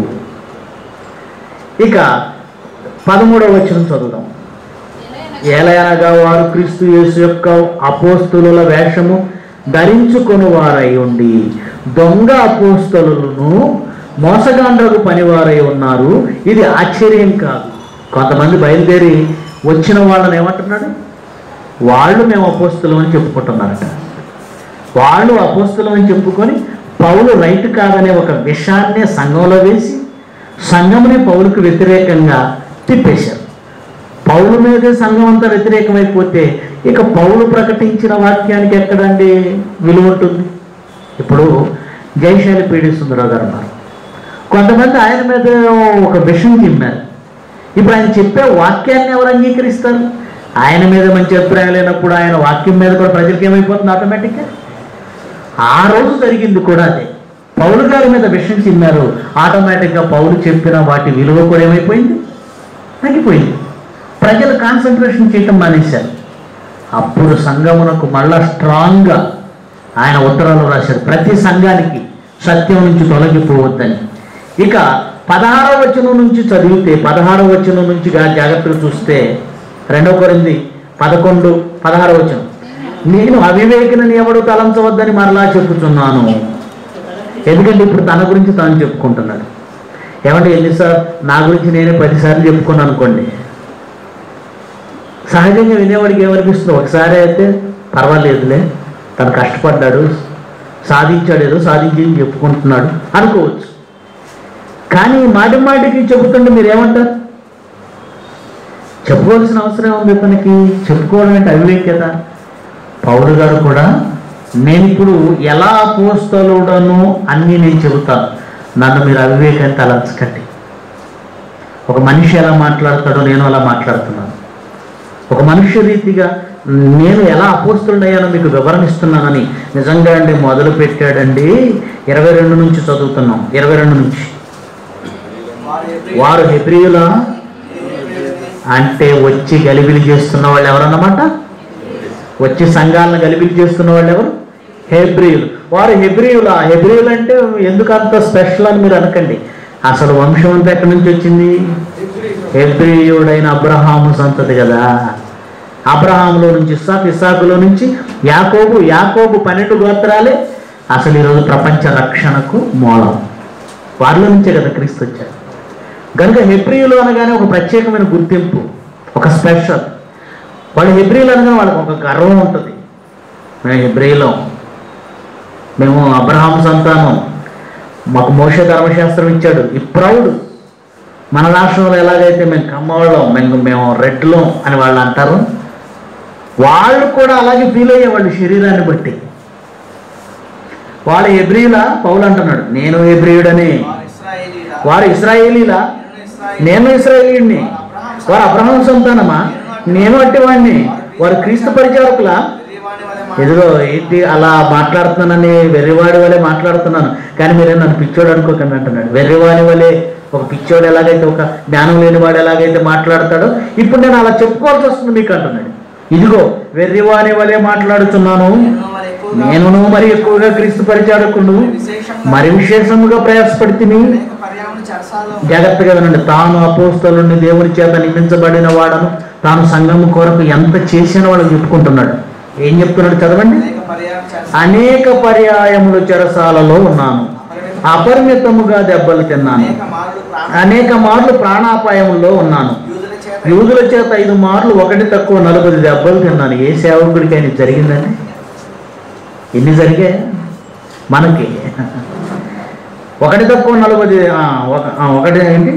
ఇక పదమూడవ వచనం చదువుదాం. ఏలయనగా వారు క్రీస్తు యేసు యొక్క అపోస్తలుల వేషము ధరించుకొని వారై ఉండి దొంగ అపోస్తలులను మోసగాండ్రకు పనివారై ఉన్నారు. ఇది ఆశ్చర్యం కాదు. కొంతమంది బయలుదేరి వచ్చిన వాళ్ళని ఏమంటున్నాడు, వాళ్ళు మేము అపోస్తలం అని చెప్పుకుంటున్నారట. వాళ్ళు అపోస్తలం అని చెప్పుకొని పౌలు రైట్ కాదనే ఒక విషయాన్నే సంఘంలో వేసి సంఘముని పౌలుకు వ్యతిరేకంగా తిప్పేశారు. పౌలు మీదే సంఘం అంతా వ్యతిరేకమైపోతే ఇక పౌలు ప్రకటించిన వాక్యానికి ఎక్కడండి విలువ ఉంటుంది? ఇప్పుడు జయశాలి పీడి సుందరరావు గారు ఉన్నారు. కొంతమంది ఆయన మీద ఒక విషయం తిమ్మారు. ఇప్పుడు ఆయన చెప్పే వాక్యాన్ని ఎవరు అంగీకరిస్తారు? ఆయన మీద మంచి అభిప్రాయం లేనప్పుడు ఆయన వాక్యం మీద కూడా ప్రజలకు ఏమైపోతుంది ఆటోమేటిక్గా. ఆ రోజు జరిగింది కూడా అదే. పౌలు గారి మీద విషయం తిన్నారు, ఆటోమేటిక్గా పౌలు చెప్పిన వాటి విలువ కూడా ఏమైపోయింది, తగ్గిపోయింది. ప్రజలు కాన్సన్ట్రేషన్ చేయటం మానేశారు. అప్పుడు సంఘమునకు మళ్ళా స్ట్రాంగ్గా ఆయన ఉత్తరాలు రాశారు, ప్రతి సంఘానికి సత్యం నుంచి తొలగిపోవద్దని. ఇక పదహారవ వచనం నుంచి చదివితే పదహారవ వచనం నుంచి జాగ్రత్తగా చూస్తే రెండవ కొరింథీ పదకొండు పదహారవ వచనం, నేను అవివేకినని ఎవడు తలంచవద్దని మరలా చెప్పుచున్నాను. ఎందుకంటే ఇప్పుడు తన గురించి తాను చెప్పుకుంటున్నాడు. ఏమంటే ఎన్నిసార్లు నా గురించి నేనే పదిసార్లు చెప్పుకున్నాను అనుకోండి, సహజంగా వినేవాడికి ఏమనిపిస్తుంది, ఒకసారి అయితే పర్వాలేదులే తను కష్టపడ్డాడు, సాధించాడు, ఏదో సాధించి చెప్పుకుంటున్నాడు అనుకోవచ్చు. కానీ మాటి మాటికి చెబుతుంటే మీరేమంటారు? చెప్పుకోవాల్సిన అవసరం ఉంది తనకి. చెప్పుకోవడం అంటే అవివేకత. పౌలు గారు కూడా నేను ఇప్పుడు ఎలా అపోస్తలుడను అన్నీ నేను చెబుతాను, నన్ను మీరు అవివేకాన్ని తలంచకండి. ఒక మనిషి ఎలా మాట్లాడతాడో నేను అలా మాట్లాడుతున్నాను. ఒక మనుష్య రీతిగా నేను ఎలా అపోస్తలుడయ్యానో మీకు వివరణిస్తున్నానని నిజంగా అండి మొదలు పెట్టాడండి. ఇరవై రెండు నుంచి చదువుతున్నాం. ఇరవై రెండు నుంచి వారు హెబ్రీయులా అంటే వచ్చి గలిబిలి చేస్తున్న వాళ్ళు ఎవరన్నమాట? వచ్చి సంఘాలను గలిబిలి చేస్తున్న వాళ్ళు ఎవరు? హెబ్రీయులు. వారు హెబ్రీయులా? హెబ్రీయులు అంటే ఎందుకు అంత స్పెషల్ అని మీరు అనకండి. అసలు వంశం అంతా ఎక్కడి నుంచి వచ్చింది? హెబ్రీయుడైన అబ్రహాము సంతతి కదా. అబ్రహాములో నుంచి ఇస్సాకు, ఇస్సాకులో నుంచి యాకోబు, యాకోబు పన్నెండు గోత్రాలే అసలు ఈరోజు ప్రపంచ రక్షణకు మూలం. వారిలో నుంచే కదా క్రీస్తు వచ్చారు. కనుక హెబ్రీయులు అనగానే ఒక ప్రత్యేకమైన గుర్తింపు. ఒక స్పెషల్. వాళ్ళు హెబ్రీలు అనగా వాళ్ళకి ఒక గర్వం ఉంటుంది. మేము హెబ్రీలం, మేము అబ్రహాం సంతానం, మాకు మోషే ధర్మశాస్త్రం ఇచ్చాడు. ఈ ప్రౌడ్. మన రాష్ట్రంలో ఎలాగైతే మేము కమ్మవాళ్ళం, మేము మేము రెడ్లం అని వాళ్ళు అంటారు, వాళ్ళు కూడా అలాగే ఫీల్ అయ్యేవాళ్ళు శరీరాన్ని బట్టి. వాళ్ళ హెబ్రీలా? పౌలు అంటున్నాడు నేను హెబ్రీయుడని. వారు ఇశ్రాయేలీలా? నేను ఇశ్రాయేలీయుడిని. వారు అబ్రహాం సంతానమా? నేను అట్టి వాడిని. వారు క్రీస్తు పరిచారకులా? ఎదుగో ఏంటి అలా మాట్లాడుతున్నానని వెర్రివాడి వలె మాట్లాడుతున్నాను, కానీ మీరే నన్ను పిచ్చోడు అనుకోకండి అంటున్నాడు. వెర్రివాడి వలె, ఒక పిచ్చోడు ఎలాగైతే, ఒక జ్ఞానం లేని వాడు ఎలాగైతే మాట్లాడతాడో ఇప్పుడు నేను అలా చెప్పుకోవాల్సి వస్తుంది మీకు అంటున్నాడు. ఇదిగో వెర్రివాని వలె మాట్లాడుతున్నాను, నేను మరి ఎక్కువగా క్రీస్తు పరిచారకుడు, మరి విశేషముగా ప్రయాసపడితిని. జాగ్రత్తగా వినండి. తాను అపోస్తలుని దేవుని చేత నియమించబడిన వాడను, తాను సంఘము కొరకు ఎంత చేసిన వాళ్ళకి చెప్పుకుంటున్నాడు. ఏం చెప్తున్నాడు చదవండి. అనేక పర్యాయములు చెరసాలలో ఉన్నాను, అపరిమితముగా దెబ్బలు తిన్నాను, అనేక మార్లు ప్రాణాపాయంలో ఉన్నాను, యూదుల చేత ఐదు మార్లు ఒకటి తక్కువ నలభై దెబ్బలు తిన్నాను. ఏ సేవకుడికి ఆయన జరిగిందండి? ఎన్ని జరిగాయి మనకి? ఒకటి తక్కువ నలభై ఒకటి ఏంటి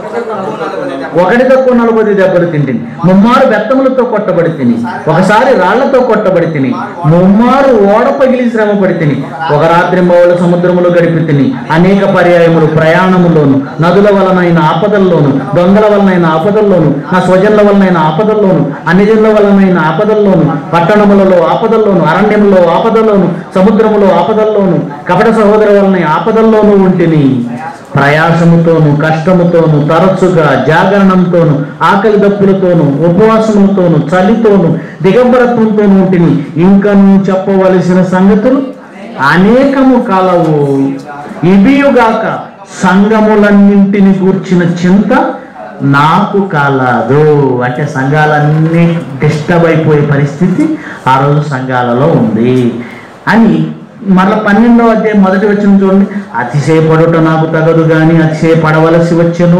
ఒకటి తక్కువ నలభై దెబ్బలు తింటిని, ముమ్మారు బెత్తములతో కొట్టబడి తిని, ఒకసారి రాళ్లతో కొట్టబడి తిని, ముమ్మారు ఓడ పగిలి శ్రమపడి తిని, ఒక రాత్రి మౌల సముద్రములో గడిపి తిని, అనేక పర్యాయములు ప్రయాణములోను, నదుల వలనైన ఆపదల్లోను, దొంగల వలనైన ఆపదల్లోను, నా స్వజనుల వలనైన ఆపదల్లోను, అన్యజనుల వలనైన ఆపదల్లోను, పట్టణములలో ఆపదల్లోను, అరణ్యములో ఆపదల్లోను, సముద్రములో ఆపదల్లోను, కపట సహోదర వలన ఆపదల్లోనూ ఉంటిని. ప్రయాసముతోను, కష్టముతోను, తరచుగా జాగరణంతోను, ఆకలి దప్పులతోను, ఉపవాసములతోను, చలితోను, దిగంబరత్వంతోను ఉంటిని. ఇంకను చెప్పవలసిన సంగతులు అనేకము కలవు. ఇవియుగాక సంఘములన్నింటిని గూర్చిన చింత నాకు కలదు. అంటే సంఘాలన్నీ డిస్టర్బ్ అయిపోయే పరిస్థితి ఆ రోజు సంఘాలలో ఉంది అని. మరలా పన్నెండవ అధ్యాయం మొదటి వచ్చిన చూడండి. అతిశయపడుట నాకు తగదు కానీ అతిశయపడవలసి వచ్చెను.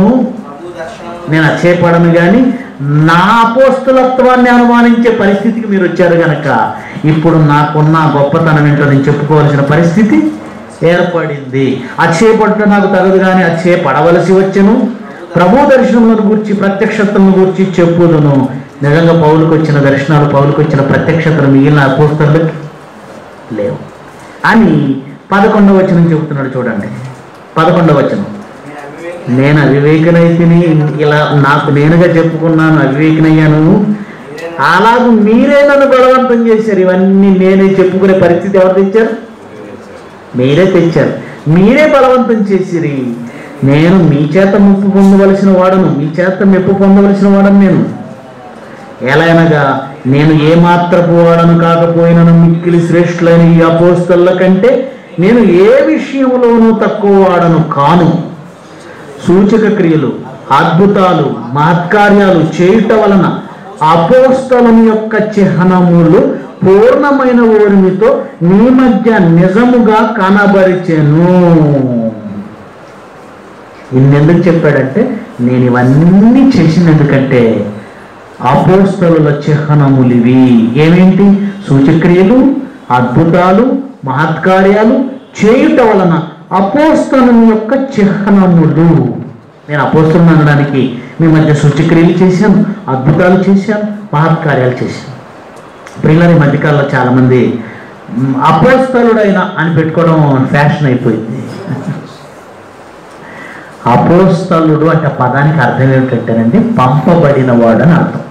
నేను అతిశయపడను కానీ నా అపోస్తలత్వాన్ని అనుమానించే పరిస్థితికి మీరు వచ్చారు కనుక ఇప్పుడు నాకున్న గొప్పతనం ఏంటో నేను చెప్పుకోవాల్సిన పరిస్థితి ఏర్పడింది. అతిశయపడుట నాకు తగదు కానీ అతిశయపడవలసి వచ్చెను. ప్రభు దర్శనములను గురించి, ప్రత్యక్షతలను గురించి చెప్పుదును. నిజంగా పౌలుకు వచ్చిన దర్శనాలు, పౌలుకు వచ్చిన ప్రత్యక్షతలు మిగిలిన అపోస్తలులకి లేవు అని పదకొండవ వచనం చెబుతున్నాడు. చూడండి పదకొండవ వచనం. నేను అవివేకనైతిని, ఇలా నాకు నేనుగా చెప్పుకున్నాను, అవివేకనయ్యాను. అలాగూ మీరే నన్ను బలవంతం చేశారు. ఇవన్నీ నేనే చెప్పుకునే పరిస్థితి ఎవరు తెచ్చారు? మీరే తెచ్చారు. మీరే బలవంతం చేసిరి. నేను మీ చేత మెప్పు పొందవలసిన వాడను, మీ చేత మెప్పు పొందవలసిన వాడను. నేను ఎలా అనగా నేను ఏమాత్రపు వాడను కాకపోయినను మిక్కిలి శ్రేష్ఠులైన ఈ అపోస్తలుల కంటే నేను ఏ విషయంలోనూ తక్కువ వాడను కాను. సూచక క్రియలు, అద్భుతాలు, మహత్కార్యాలు చేయుట వలన అపోస్తలుని యొక్క చిహ్నములు పూర్ణమైన ఓర్మితో మీ మధ్య నిజముగా కనబరిచెను. ఇన్నెందుకు చెప్పాడంటే నేను ఇవన్నీ చేసినందుకంటే అపోస్తలుల చిహ్నములివి. ఏమేంటి? సూచక్రియలు, అద్భుతాలు, మహత్కార్యాలు చేయుట వలన అపోస్తలుని యొక్క చిహ్నములు. నేను అపోస్తలుని అనడానికి మీ మధ్య సూచక్రియలు చేశాను, అద్భుతాలు చేశాను, మహత్కార్యాలు చేశాను. ప్రియులారా, ఈ మధ్యకాలంలో చాలామంది అపోస్తలుడైన అని పెట్టుకోవడం ఫ్యాషన్ అయిపోయింది. అపోస్తలుడు అంటే పదానికి అర్థం ఏమిటంటేనండి పంపబడిన వాడు అని అర్థం.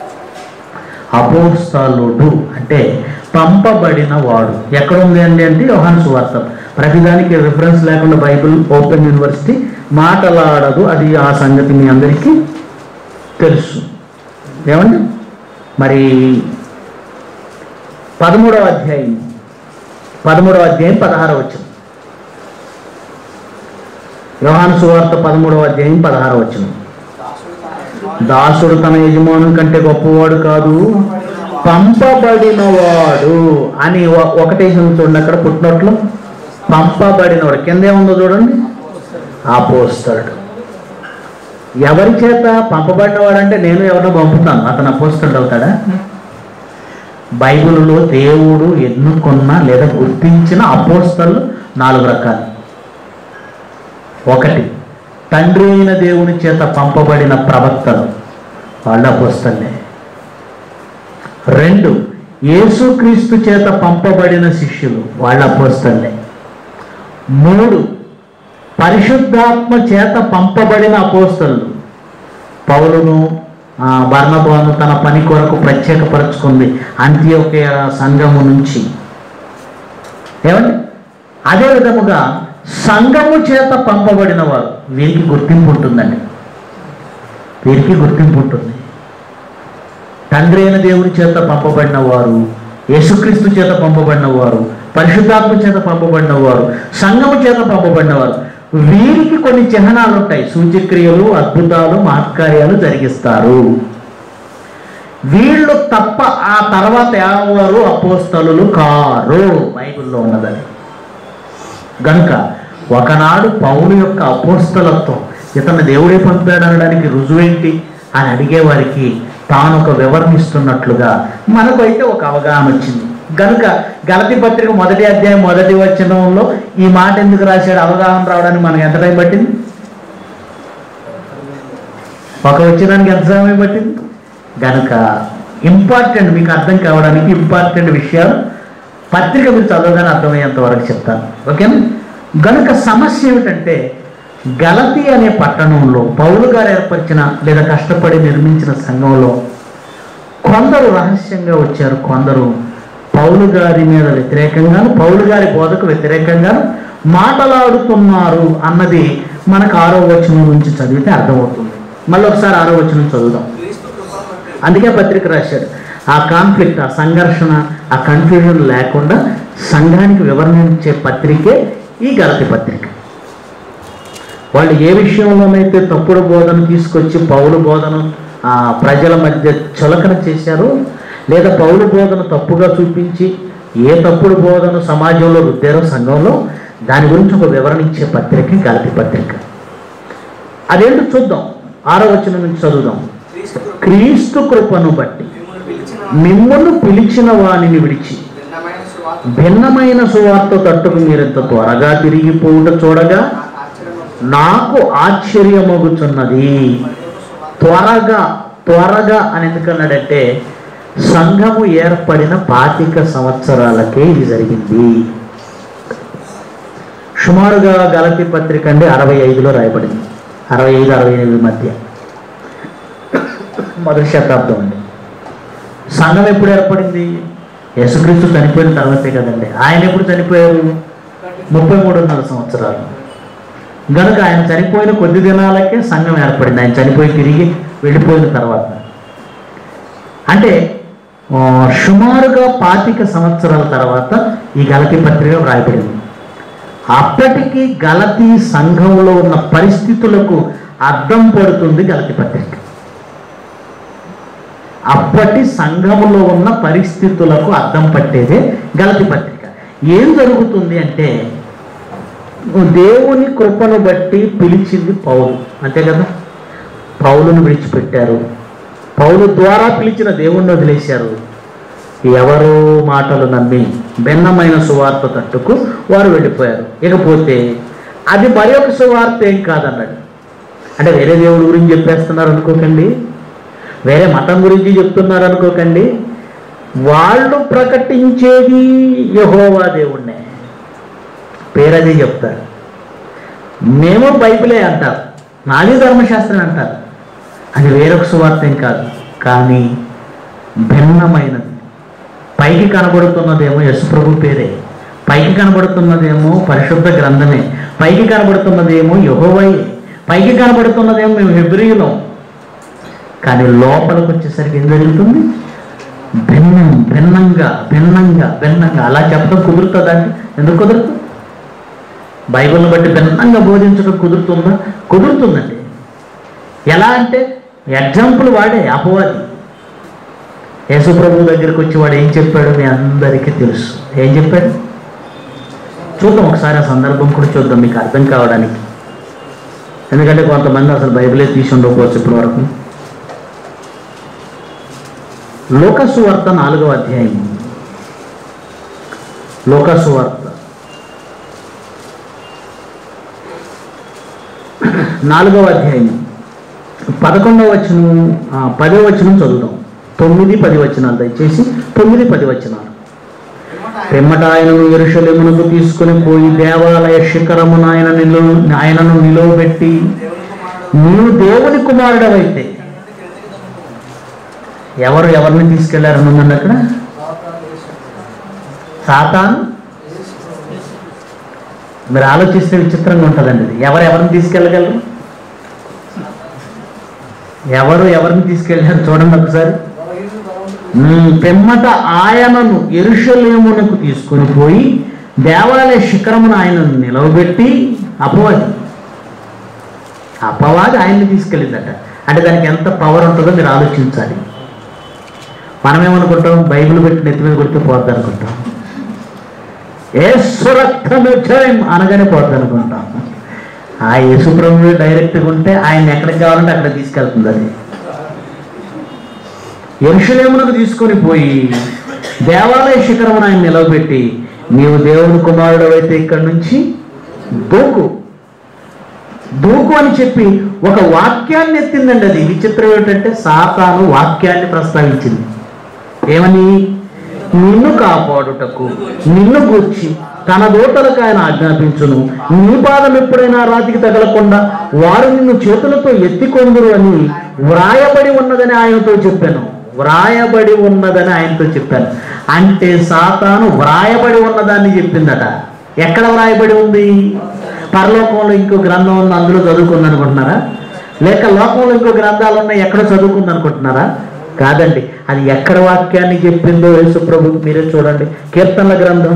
అపోస్తలుడు అంటే పంపబడిన వాడు. ఎక్కడ ఉంది అండి అంటే యోహాను సువార్త. ప్రతిదానికి రిఫరెన్స్ లేకుండా బైబిల్ ఓపెన్ యూనివర్సిటీ మాటలాడదు. అది ఆ సంగతి మీ అందరికీ తెలుసు. ఏమండి మరి పదమూడవ అధ్యాయం పదమూడవ అధ్యాయం పదహారవ వచనం. యోహాను సువార్త పదమూడవ అధ్యాయం పదహారవ వచనం. దాసుడు తన యజమాను కంటే గొప్పవాడు కాదు, పంపబడినవాడు అని ఒకటే చూడండి. అక్కడ పుట్టినట్లు పంపబడినవాడు కింద ఏముందో చూడండి, అపోస్తలుడు. ఎవరి చేత పంపబడినవాడంటే నేను ఎవరినో పంపుతాను, అతను అపోస్తలుడు అవుతాడా? బైబిల్లో దేవుడు ఎన్నుకున్న లేదా గుర్తించిన అపోస్తలు నాలుగు రకాలు. ఒకటి, తండ్రి అయిన దేవుని చేత పంపబడిన ప్రవక్తలు, వాళ్ళ అపోస్తలే. రెండు, యేసుక్రీస్తు చేత పంపబడిన శిష్యులు, వాళ్ళ అపోస్తలే. మూడు, పరిశుద్ధాత్మ చేత పంపబడిన అపోస్తలు, పౌలును బర్నబాను తన పని కొరకు ప్రత్యేకపరచుకుంది అంత్యోక్య సంఘము నుంచి. ఏమండి? అదే విధముగా సంఘము చేత పంపబడిన వారు, వీరికి గుర్తింపు ఉంటుందండి, వీరికి గుర్తింపు ఉంటుంది. తండ్రి అయిన దేవుని చేత పంపబడిన వారు, యేసుక్రీస్తు చేత పంపబడిన వారు, పరిశుద్ధాత్మ చేత పంపబడిన వారు, సంఘము చేత పంపబడిన వారు, వీరికి కొన్ని చిహ్నాలు ఉంటాయి. సూచక్రియలు, అద్భుతాలు, మహత్కార్యాలు జరిగిస్తారు. వీళ్ళు తప్ప ఆ తర్వాత ఎవరు అపోస్తలులు కారు, బైబిల్లో ఉన్నదని. గనుక ఒకనాడు పౌలు యొక్క అపోస్తలత్వం, ఇతను దేవుడే పంపాడు అనడానికి రుజువేంటి అని అడిగే వారికి తాను ఒక వివరణ ఇస్తున్నట్లుగా మనకు అయితే ఒక అవగాహన వచ్చింది. కనుక గలతీ పత్రిక మొదటి అధ్యాయం మొదటి వచనంలో ఈ మాట ఎందుకు రాశాడు అవగాహన రావడానికి మనకు ఎంత టైం పట్టింది? ఒక వచనానికి ఎంత సమయం పట్టింది? కనుక ఇంపార్టెంట్, మీకు అర్థం కావడానికి ఇంపార్టెంట్ విషయాలు పత్రిక మీరు చదవగానే అర్థమయ్యేంత వరకు చెప్తాను, ఓకేనా? గనుక సమస్య ఏమిటంటే, గలతీ అనే పట్టణంలో పౌలు గారు ఏర్పరిచిన లేదా కష్టపడి నిర్మించిన సంఘంలో కొందరు రహస్యంగా వచ్చారు, కొందరు పౌలు గారి మీద వ్యతిరేకంగాను పౌలు గారి బోధకు వ్యతిరేకంగాను మాటలాడుతున్నారు అన్నది మనకు ఆరో వచనం నుంచి చదివితే అర్థమవుతుంది. మళ్ళీ ఒకసారి ఆరో వచనం చదువుదాం. అందుకే పత్రిక రాశాడు. ఆ కాన్ఫ్లిక్ట్, ఆ సంఘర్షణ, ఆ కన్ఫ్యూజన్ లేకుండా సంఘానికి వివరణ ఇచ్చే పత్రికే ఈ గలతీ పత్రిక. వాళ్ళు ఏ విషయంలోనైతే తప్పుడు బోధన తీసుకొచ్చి పౌలు బోధన ప్రజల మధ్య చులకన చేశారో, లేదా పౌలు బోధన తప్పుగా చూపించి ఏ తప్పుడు బోధన సమాజంలో రుద్దారో సంఘంలో, దాని గురించి ఒక వివరణ ఇచ్చే పత్రిక గలతీ పత్రిక. అదేంటో చూద్దాం. ఆరో వచనం నుంచి చదువుదాం. క్రీస్తు కృపను బట్టి మిమ్మల్ని పిలిచిన వానిని విడిచి భిన్నమైన సువార్త తట్టుకు మీరెంత త్వరగా తిరిగిపోవుట చూడగా నాకు ఆశ్చర్యమగుచున్నది. త్వరగా త్వరగా అని ఎందుకన్నాడంటే, సంఘము ఏర్పడిన పాతిక సంవత్సరాలకే ఇది జరిగింది. సుమారుగా గలతీ పత్రిక అండి అరవై ఐదులో రాయబడింది. అరవై ఐదు అరవై ఎనిమిది మధ్య మొదటి శతాబ్దం అండి. సంఘం ఎప్పుడు ఏర్పడింది? యేసుక్రీస్తు చనిపోయిన తర్వాతే కదండి. ఆయన ఎప్పుడు చనిపోయారు? ముప్పై మూడున్నర సంవత్సరాలు. కనుక ఆయన చనిపోయిన కొద్ది దినాలకే సంఘం ఏర్పడింది, ఆయన చనిపోయి తిరిగి వెళ్ళిపోయిన తర్వాత. అంటే సుమారుగా పాతిక సంవత్సరాల తర్వాత ఈ గలతీ పత్రిక రాయబడింది. అప్పటికి గలతీ సంఘంలో ఉన్న పరిస్థితులకు అద్దం పడుతుంది గలతీ పత్రిక. అప్పటి సంఘములో ఉన్న పరిస్థితులకు అద్దం పట్టేదే గలతీ పత్రిక. ఏం జరుగుతుంది అంటే, దేవుని కృపను బట్టి పిలిచింది పౌలు, అంతే కదా. పౌలును విడిచిపెట్టారు, పౌలు ద్వారా పిలిచిన దేవుణ్ణి వదిలేశారు. ఎవరో మాటలు నమ్మి భిన్నమైన సువార్త తట్టుకు వారు వెళ్ళిపోయారు. ఇకపోతే అది మరి ఒక సువార్త ఏం కాదన్నాడు. అంటే వేరే దేవుడి గురించి చెప్పేస్తున్నారు అనుకోకండి, వేరే మతం గురించి చెప్తున్నారు అనుకోకండి. వాళ్ళు ప్రకటించేది యెహోవా దేవుణ్ణే, పేరది చెప్తారు. మేము బైబిలే అంటారు, నాది ధర్మశాస్త్రం అంటారు. అది వేరొక సువార్త ఏం కాదు, కానీ భిన్నమైనది. పైకి కనబడుతున్నదేమో యేసుప్రభు పేరే, పైకి కనబడుతున్నదేమో పరిశుద్ధ గ్రంథమే, పైకి కనబడుతున్నదేమో యెహోవాయే, పైకి కనబడుతున్నదేమో మేము హెబ్రీయులం. కానీ లోపలికి వచ్చేసరికి ఏం జరుగుతుంది? భిన్నం భిన్నంగా భిన్నంగా భిన్నంగా. అలా చెప్పడం కుదురుతుందండి? ఎందుకు కుదురుతుంది? బైబిల్ని బట్టి భిన్నంగా బోధించడం కుదురుతుందా? కుదురుతుందండి. ఎలా అంటే, ఎగ్జాంపుల్ వాడే అపవాది. యేసు ప్రభు దగ్గరికి వచ్చి వాడు ఏం చెప్పాడు మీ అందరికీ తెలుసు. ఏం చెప్పాడు చూద్దాం ఒకసారి, ఆ సందర్భం కూడా చూద్దాం మీకు అర్థం కావడానికి. ఎందుకంటే కొంతమంది అసలు బైబిలే తీసి ఉండకపోవచ్చు ఇప్పటి వరకు. లోకాసు వార్త నాలుగవ అధ్యాయం. లోకాసు వార్త నాలుగవ అధ్యాయం పదకొండవ వచనం పదవ వచనం చదువుదాం. తొమ్మిది పది వచనాలు దయచేసి. తొమ్మిది పది వచనాలు. పిమ్మట ఆయనను యెరూషలేమునకు తీసుకుని పోయి దేవాలయ శిఖరమున ఆయన నిలు ఆయనను నిలువబెట్టి, నీవు దేవుని కుమారుడవైతే. ఎవరు ఎవరిని తీసుకెళ్లారని ఉందండి అక్కడ? సాతాను. మీరు ఆలోచిస్తే విచిత్రంగా ఉంటుందండి ఇది. ఎవరు ఎవరిని తీసుకెళ్ళగలరు? ఎవరు ఎవరిని తీసుకెళ్ళారు చూడండి ఒకసారి. పిమ్మట ఆయనను యెరూషలేమునకు తీసుకొని పోయి దేవాలయ శిఖరమును ఆయనను నిలవబెట్టి, అపవాది అపవాది ఆయన్ని తీసుకెళ్ళిందట. అంటే దానికి ఎంత పవర్ ఉంటుందో మీరు ఆలోచించాలి. మనమేమనుకుంటాం, బైబిల్ పెట్టి నెత్తి మీద కొడితే పోద్ది అనుకుంటాం. యేసు రక్తము జయం అనగానే పోద్ది అనుకుంటాం. ఆ యేసు ప్రభువు డైరెక్ట్గా ఉంటే ఆయన ఎక్కడికి కావాలంటే అక్కడ తీసుకెళ్తుంది. అది యెరూషలేమునకు తీసుకొని పోయి దేవాలయ శిఖరమును ఆయన నిలవబెట్టి, నీవు దేవుని కుమారుడు అయితే ఇక్కడి నుంచి దూకు దూకు అని చెప్పి ఒక వాక్యాన్ని ఎత్తిందండి. అది విచిత్రం ఏమిటంటే సాతాను వాక్యాన్ని ప్రస్తావించింది. ఏమని? నిన్ను కాపాడుటకు నిన్ను గూర్చి తన దూతలకు ఆయన ఆజ్ఞాపించును, నీ పాదం ఎప్పుడైనా రాతికి తగలకుండా వారు నిన్ను చేతులతో ఎత్తికొందురు అని వ్రాయబడి ఉన్నదని ఆయనతో చెప్పాను. వ్రాయబడి ఉన్నదని ఆయనతో చెప్పాను. అంటే సాతాను వ్రాయబడి ఉన్నదాన్ని చెప్పిందట. ఎక్కడ వ్రాయబడి ఉంది? పరలోకంలో ఇంకో గ్రంథం ఉంది, అందులో చదువుకుంది అనుకుంటున్నారా? లేక లోకంలో ఇంకో గ్రంథాలు ఉన్నాయి, ఎక్కడ చదువుకుంది అనుకుంటున్నారా? కాదండి. అది ఎక్కడ వాక్యాన్ని చెప్పిందో యేసు ప్రభు మీరే చూడండి. కీర్తనల గ్రంథం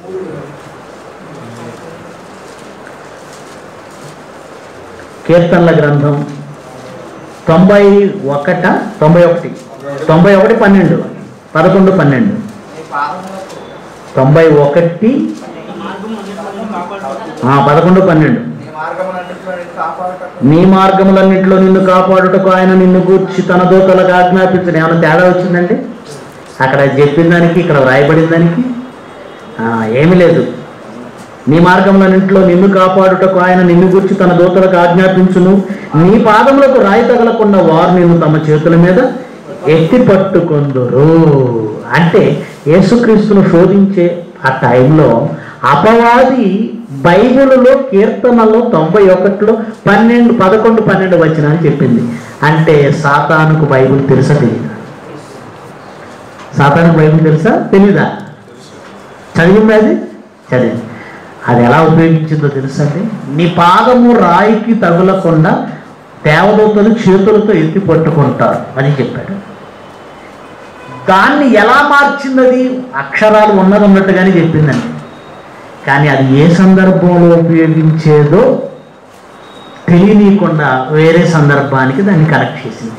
కీర్తనల గ్రంథం తొంభై ఒకట తొంభై ఒకటి తొంభై ఒకటి పన్నెండు పదకొండు పన్నెండు తొంభై ఒకటి పదకొండు పన్నెండు నీ మార్గములన్నింటిలో నిన్ను కాపాడుటకు ఆయన నిన్ను గూర్చి తన దూతలకు ఆజ్ఞాపించను. ఏమైనా తేడా వచ్చిందండి అక్కడ చెప్పిన దానికి ఇక్కడ వ్రాయబడిన దానికి? ఏమీ లేదు. నీ మార్గములన్నింటిలో నిన్ను కాపాడుటకు ఆయన నిన్ను గూర్చి తన దూతలకు ఆజ్ఞాపించును, నీ పాదములకు రాయి తగలకుండా వారు నిన్ను తమ చేతుల మీద ఎత్తి పట్టుకొందురు. అంటే యేసుక్రీస్తును శోధించే ఆ టైంలో అపవాది బైబిల్లో కీర్తనలో తొంభై ఒకటిలో పన్నెండు పదకొండు పన్నెండు వచ్చిన అని చెప్పింది. అంటే సాతానుకు బైబిల్ తెలుసా తెలీదా? సాతానుకు బైబిల్ తెలుసా తెలీదా? చదివింది అది చదివింది. అది ఎలా ఉపయోగించిందో తెలుసండి. నీ పాదము రాయికి తగులకుండా దేవదూతలు చేతులతో ఎత్తి పట్టుకుంటారు అని చెప్పాడు. దాన్ని ఎలా మార్చింది? అక్షరాలు ఉన్నది ఉన్నట్టుగానే చెప్పిందండి. కానీ అది ఏ సందర్భంలో ఉపయోగించేదో తెలియనీయకుండా వేరే సందర్భానికి దాన్ని కనెక్ట్ చేసింది.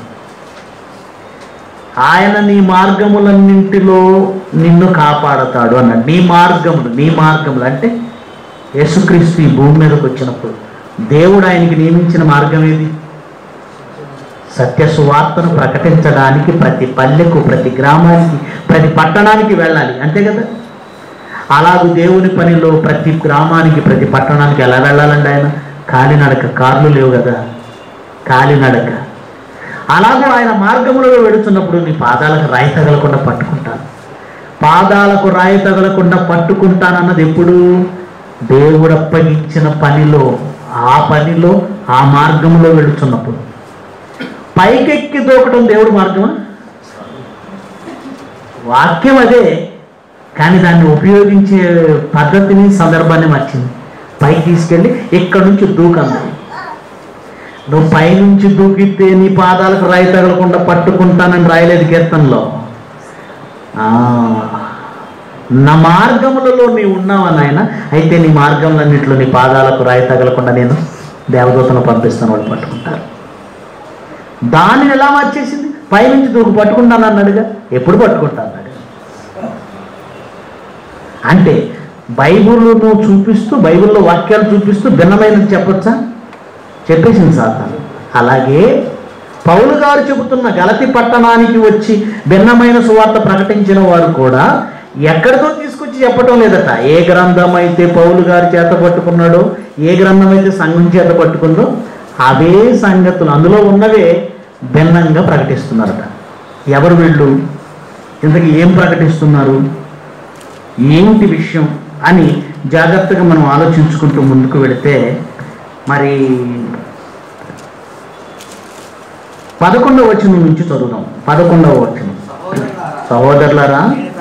ఆయన నీ మార్గములన్నింటిలో నిన్ను కాపాడతాడు అన్నాడు. నీ మార్గములు నీ మార్గములు అంటే యేసుక్రీస్తు ఈ భూమి మీదకి వచ్చినప్పుడు దేవుడు ఆయనకి నియమించిన మార్గం ఏది? సత్య సువార్తను ప్రకటించడానికి ప్రతి పల్లెకు, ప్రతి గ్రామానికి, ప్రతి పట్టణానికి వెళ్ళాలి, అంతే కదా? అలాగే దేవుని పనిలో ప్రతి గ్రామానికి, ప్రతి పట్టణానికి ఎలా వెళ్ళాలండి? ఆయన కాలినడక, కార్లు లేవు కదా, కాలినడక. అలాగే ఆయన మార్గంలో వెడుతున్నప్పుడు నీ పాదాలకు రాయి తగలకుండా పట్టుకుంటాను. పాదాలకు రాయి తగలకుండా పట్టుకుంటానన్నది ఎప్పుడు? దేవుడు అప్పగించిన పనిలో, ఆ పనిలో, ఆ మార్గంలో వెళుతున్నప్పుడు. పైకెక్కి దూకటం దేవుడు మార్గమా? వాక్యం అదే, కానీ దాన్ని ఉపయోగించే పద్ధతిని, సందర్భాన్ని మార్చింది. పైకి తీసుకెళ్ళి ఇక్కడి నుంచి దూకండి. నువ్వు పైనుంచి దూకితే నీ పాదాలకు రాయి తగలకుండా పట్టుకుంటానని రాయలేదు కీర్తనలో. నా మార్గములలో నీవు ఉన్నావని ఆయన. అయితే నీ మార్గములన్నింటిలో నీ పాదాలకు రాయి తగలకుండా నేను దేవదూతను పంపిస్తాను, వాళ్ళు పట్టుకుంటారు. దానిని ఎలా మార్చేసింది? పైనుంచి దూకు పట్టుకుంటాను అన్నాడుగా. ఎప్పుడు పట్టుకుంటా అన్నాడు? అంటే బైబిల్ను చూపిస్తూ, బైబిల్లో వాక్యాలు చూపిస్తూ భిన్నమైనది చెప్పొచ్చా? చెప్పేసింది సాతాను. అలాగే పౌలు గారు చెబుతున్న గలతీ పట్టణానికి వచ్చి భిన్నమైన సువార్త ప్రకటించిన వారు కూడా ఎక్కడితో తీసుకొచ్చి చెప్పటం లేదట. ఏ గ్రంథం అయితే పౌలు గారు చేత పట్టుకున్నాడో, ఏ గ్రంథం అయితే సంఘం చేత పట్టుకుందో అవే సంగతులు అందులో ఉన్నవే భిన్నంగా ప్రకటిస్తున్నారట. ఎవరు వీళ్ళు? ఇంతకీ ఏం ప్రకటిస్తున్నారు, ఏంటి విషయం అని జాగ్రత్తగా మనం ఆలోచించుకుంటూ ముందుకు వెళితే, మరి పదకొండవ వచనం నుంచి చదువుదాం. పదకొండవ వచనం. సహోదరులారా,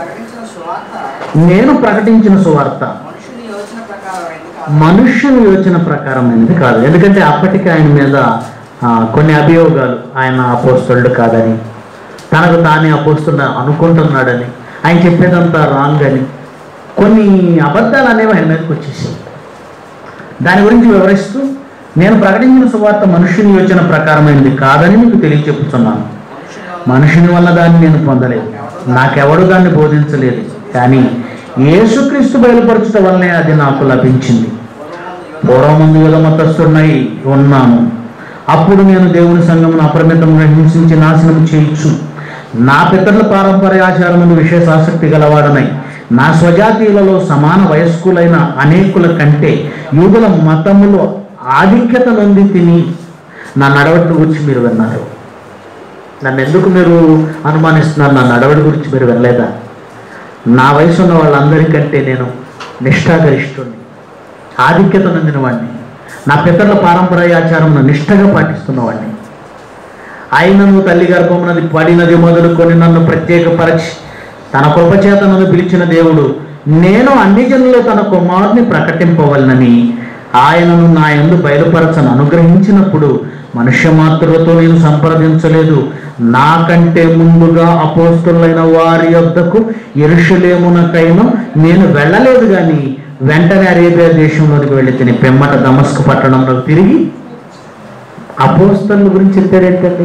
నేను ప్రకటించిన సువార్త మనుష్యుని యోచన ప్రకారమైనది కాదు. ఎందుకంటే అప్పటికి ఆయన మీద కొన్ని అభియోగాలు, ఆయన అపోస్తలుడు కాదని, తనకు తానే అపోస్తలుడు అనుకుంటున్నాడని, ఆయన చెప్పేదంతా రాంగ్ అని కొన్ని అబద్ధాలు అనేవి ఆయన మీదకి వచ్చేసాయి. దాని గురించి వివరిస్తూ, నేను ప్రకటించిన సువార్త మనుష్యుని యోచన ప్రకారమైనది కాదని మీకు తెలియచెప్పుతున్నాను. మనుషుని వల్ల దాన్ని నేను పొందలేదు, నాకెవడు దాన్ని బోధించలేదు, కానీ యేసుక్రీస్తు బయలుపరచుట వల్లనే అది నాకు లభించింది. పూర్వమందు యుధ మతస్థుడినై ఉన్నాను. అప్పుడు నేను దేవుని సంఘమును అపరిమితంగా హింసించి నాశనం చేయొచ్చు. నా పితరుల పారంపర్య ఆచారమును విశేష ఆసక్తి గలవాడనై నా స్వజాతీయులలో సమాన వయస్కులైన అనేకుల కంటే యూదుల మతములో ఆధిక్యత నొంది తిని నా నడవడి గురించి మీరు విన్నారు. నన్ను ఎందుకు మీరు అనుమానిస్తున్నారు? నా నడవడి గురించి మీరు వినలేదా? నా వయసు ఉన్న వాళ్ళందరికంటే నేను నిష్ఠాగరిష్ఠుడిని, ఆధిక్యత నొందిన వాడిని, నా పితరుల పారంపర్యాచారమును నిష్ఠగా పాటిస్తున్నవాడిని. ఆయనను తల్లి గర్భమునది పడినది మొదలుకొని నన్ను ప్రత్యేకపరచి తన కృపచేత నన్ను పిలిచిన దేవుడు, నేను అన్ని జనుల్లో తన కుమారుని ప్రకటింపవలనని ఆయనను నా యందు బయలుపరచను అనుగ్రహించినప్పుడు మనుష్య మాతృలతో నేను సంప్రదించలేదు. నాకంటే ముందుగా అపోస్తలులైన వారి యొద్దకు యెరూషలేమునకైనా నేను వెళ్ళలేదు, కానీ వెంటనే అరేబియా దేశంలోకి వెళ్ళి తిని పెమ్మట దమస్కు పట్టణంలో తిరిగి అపోస్తలుల గురించి చెప్పారేంటండి?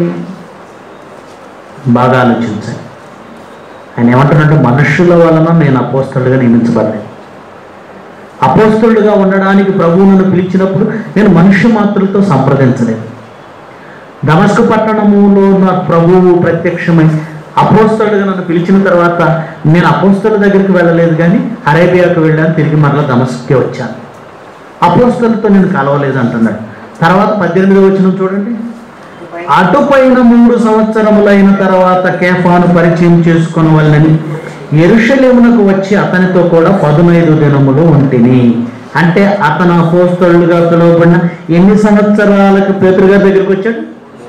బాగా ఆలోచించాలి. ఆయన ఏమంటున్నట్టు, మనుషుల వలన నేను అపోస్తలుగా నియమించబడ్డాను. అపోస్తలుడుగా ఉండడానికి ప్రభువు నన్ను పిలిచినప్పుడు నేను మనుష్య మాత్రులతో సంప్రదించలేదు. దమస్కు పట్టణములో నా ప్రభువు ప్రత్యక్షమై అపోస్తలుడుగా నన్ను పిలిచిన తర్వాత నేను అపోస్తలుల దగ్గరికి వెళ్ళలేదు, కానీ అరేబియాకు వెళ్ళాను, తిరిగి మరలా దమస్కే వచ్చాను. అపోస్తలులతో నేను కలవలేదు అంటున్నాడు. తర్వాత పద్దెనిమిదవ వచనం చూడండి. అటుపైన మూడు సంవత్సరములైన తర్వాత కేఫాను పరిచయం చేసుకున్న వాళ్ళని యెరూషలేమునకు వచ్చి అతనితో కూడా పదునైదు దినములు ఉంటిని. అంటే అతను అపోస్తలుడుగా పిలువబడిన ఎన్ని సంవత్సరాలకు పేతురు గారి దగ్గరికి వచ్చాడు?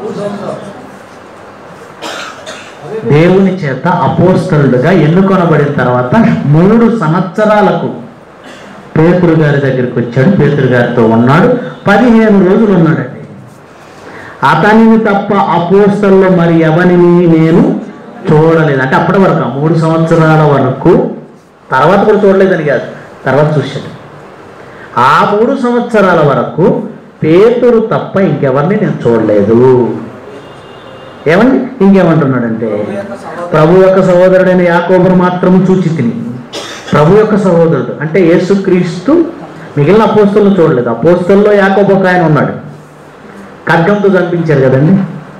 దేవుని చేత అపోస్తలుడుగా ఎన్నుకొనబడిన తర్వాత మూడు సంవత్సరాలకు పేతురు గారి దగ్గరికి వచ్చాడు. పేతురు గారితో ఉన్నాడు, పదిహేను రోజులు ఉన్నాడండి. అతనిని తప్ప అపోస్తలుల్లో మరి ఎవరిని నేను చూడలేదు. అంటే అప్పటి వరకు మూడు సంవత్సరాల వరకు, తర్వాత కూడా చూడలేదని కాదు, తర్వాత చూశాడు. ఆ మూడు సంవత్సరాల వరకు పేతురు తప్ప ఇంకెవరిని నేను చూడలేదు. ఏమండి? ఇంకేమంటున్నాడంటే, ప్రభు యొక్క సహోదరుడైన యాకోబును మాత్రం చూచి తిని. ప్రభు యొక్క సహోదరుడు అంటే యేసుక్రీస్తు మిగిలిన అపోస్తలులను చూడలేదు. అపోస్తలుల్లో యాకోబు ఒక ఆయన ఉన్నాడు, ఖడ్గంతో చంపించారు కదండి.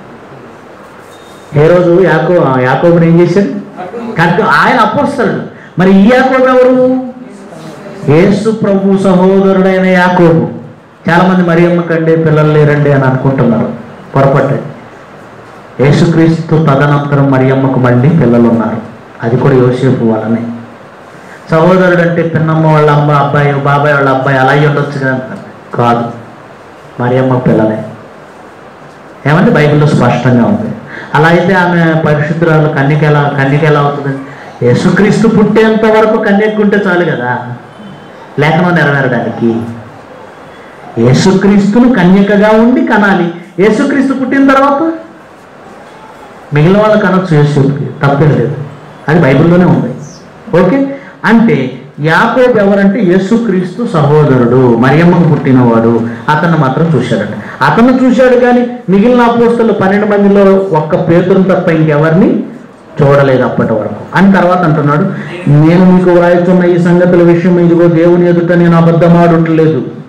ఏ రోజు యాకో యాకోబుని ఏం చేశాడు? ఖడ్గం. ఆయన అపోస్తలుడు. మరి ఈ యాకోబు ఎవరు? యేసు ప్రభు సహోదరుడైన యాకోబు. చాలామంది మరియమ్మ కంటే పిల్లలు లేరండి అని అనుకుంటున్నారు, పొరపాటు. యేసుక్రీస్తు తదనంతరం మరియమ్మకు మళ్ళీ పిల్లలు ఉన్నారు, అది కూడా యోసేపు వాళ్ళనే. సహోదరుడు అంటే పిన్నమ్మ వాళ్ళ అమ్మ అబ్బాయి, బాబాయ్ వాళ్ళ అబ్బాయి అలా ఉండొచ్చు కదా? కాదు, మరియమ్మ పిల్లలే. ఏమంటే బైబిల్లో స్పష్టంగా ఉంది. అలా అయితే ఆమె పరిశుద్ధురాలు కన్యక ఎలా కన్యక ఎలా అవుతుంది? యేసుక్రీస్తు పుట్టేంత వరకు కన్యకుంటే చాలు కదా లేఖనం నెరవేరడానికి. యేసుక్రీస్తును కన్యకగా ఉండి కనాలి. యేసుక్రీస్తు పుట్టిన తర్వాత మిగిలిన వాళ్ళు కనొచ్చు, యేసుకి తప్పేం లేదు, అది బైబిల్లోనే ఉంది. ఓకే. అంటే యాకోబు ఎవరంటే యేసుక్రీస్తు సహోదరుడు, మరియమ్మకు పుట్టినవాడు. అతన్ని మాత్రం చూశాడంట. అతను చూశాడు, కానీ మిగిలిన అపోస్తలు పన్నెండు మందిలో ఒక్క పేతురుని తప్ప ఇంకెవరిని చూడలేదు అప్పటి వరకు. అని తర్వాత అంటున్నాడు, నేను మీకు వ్రాయుచున్న ఈ సంగతుల విషయం ఇదిగో దేవుని ఎదుట నేను అబద్ధమాడట్లేదు.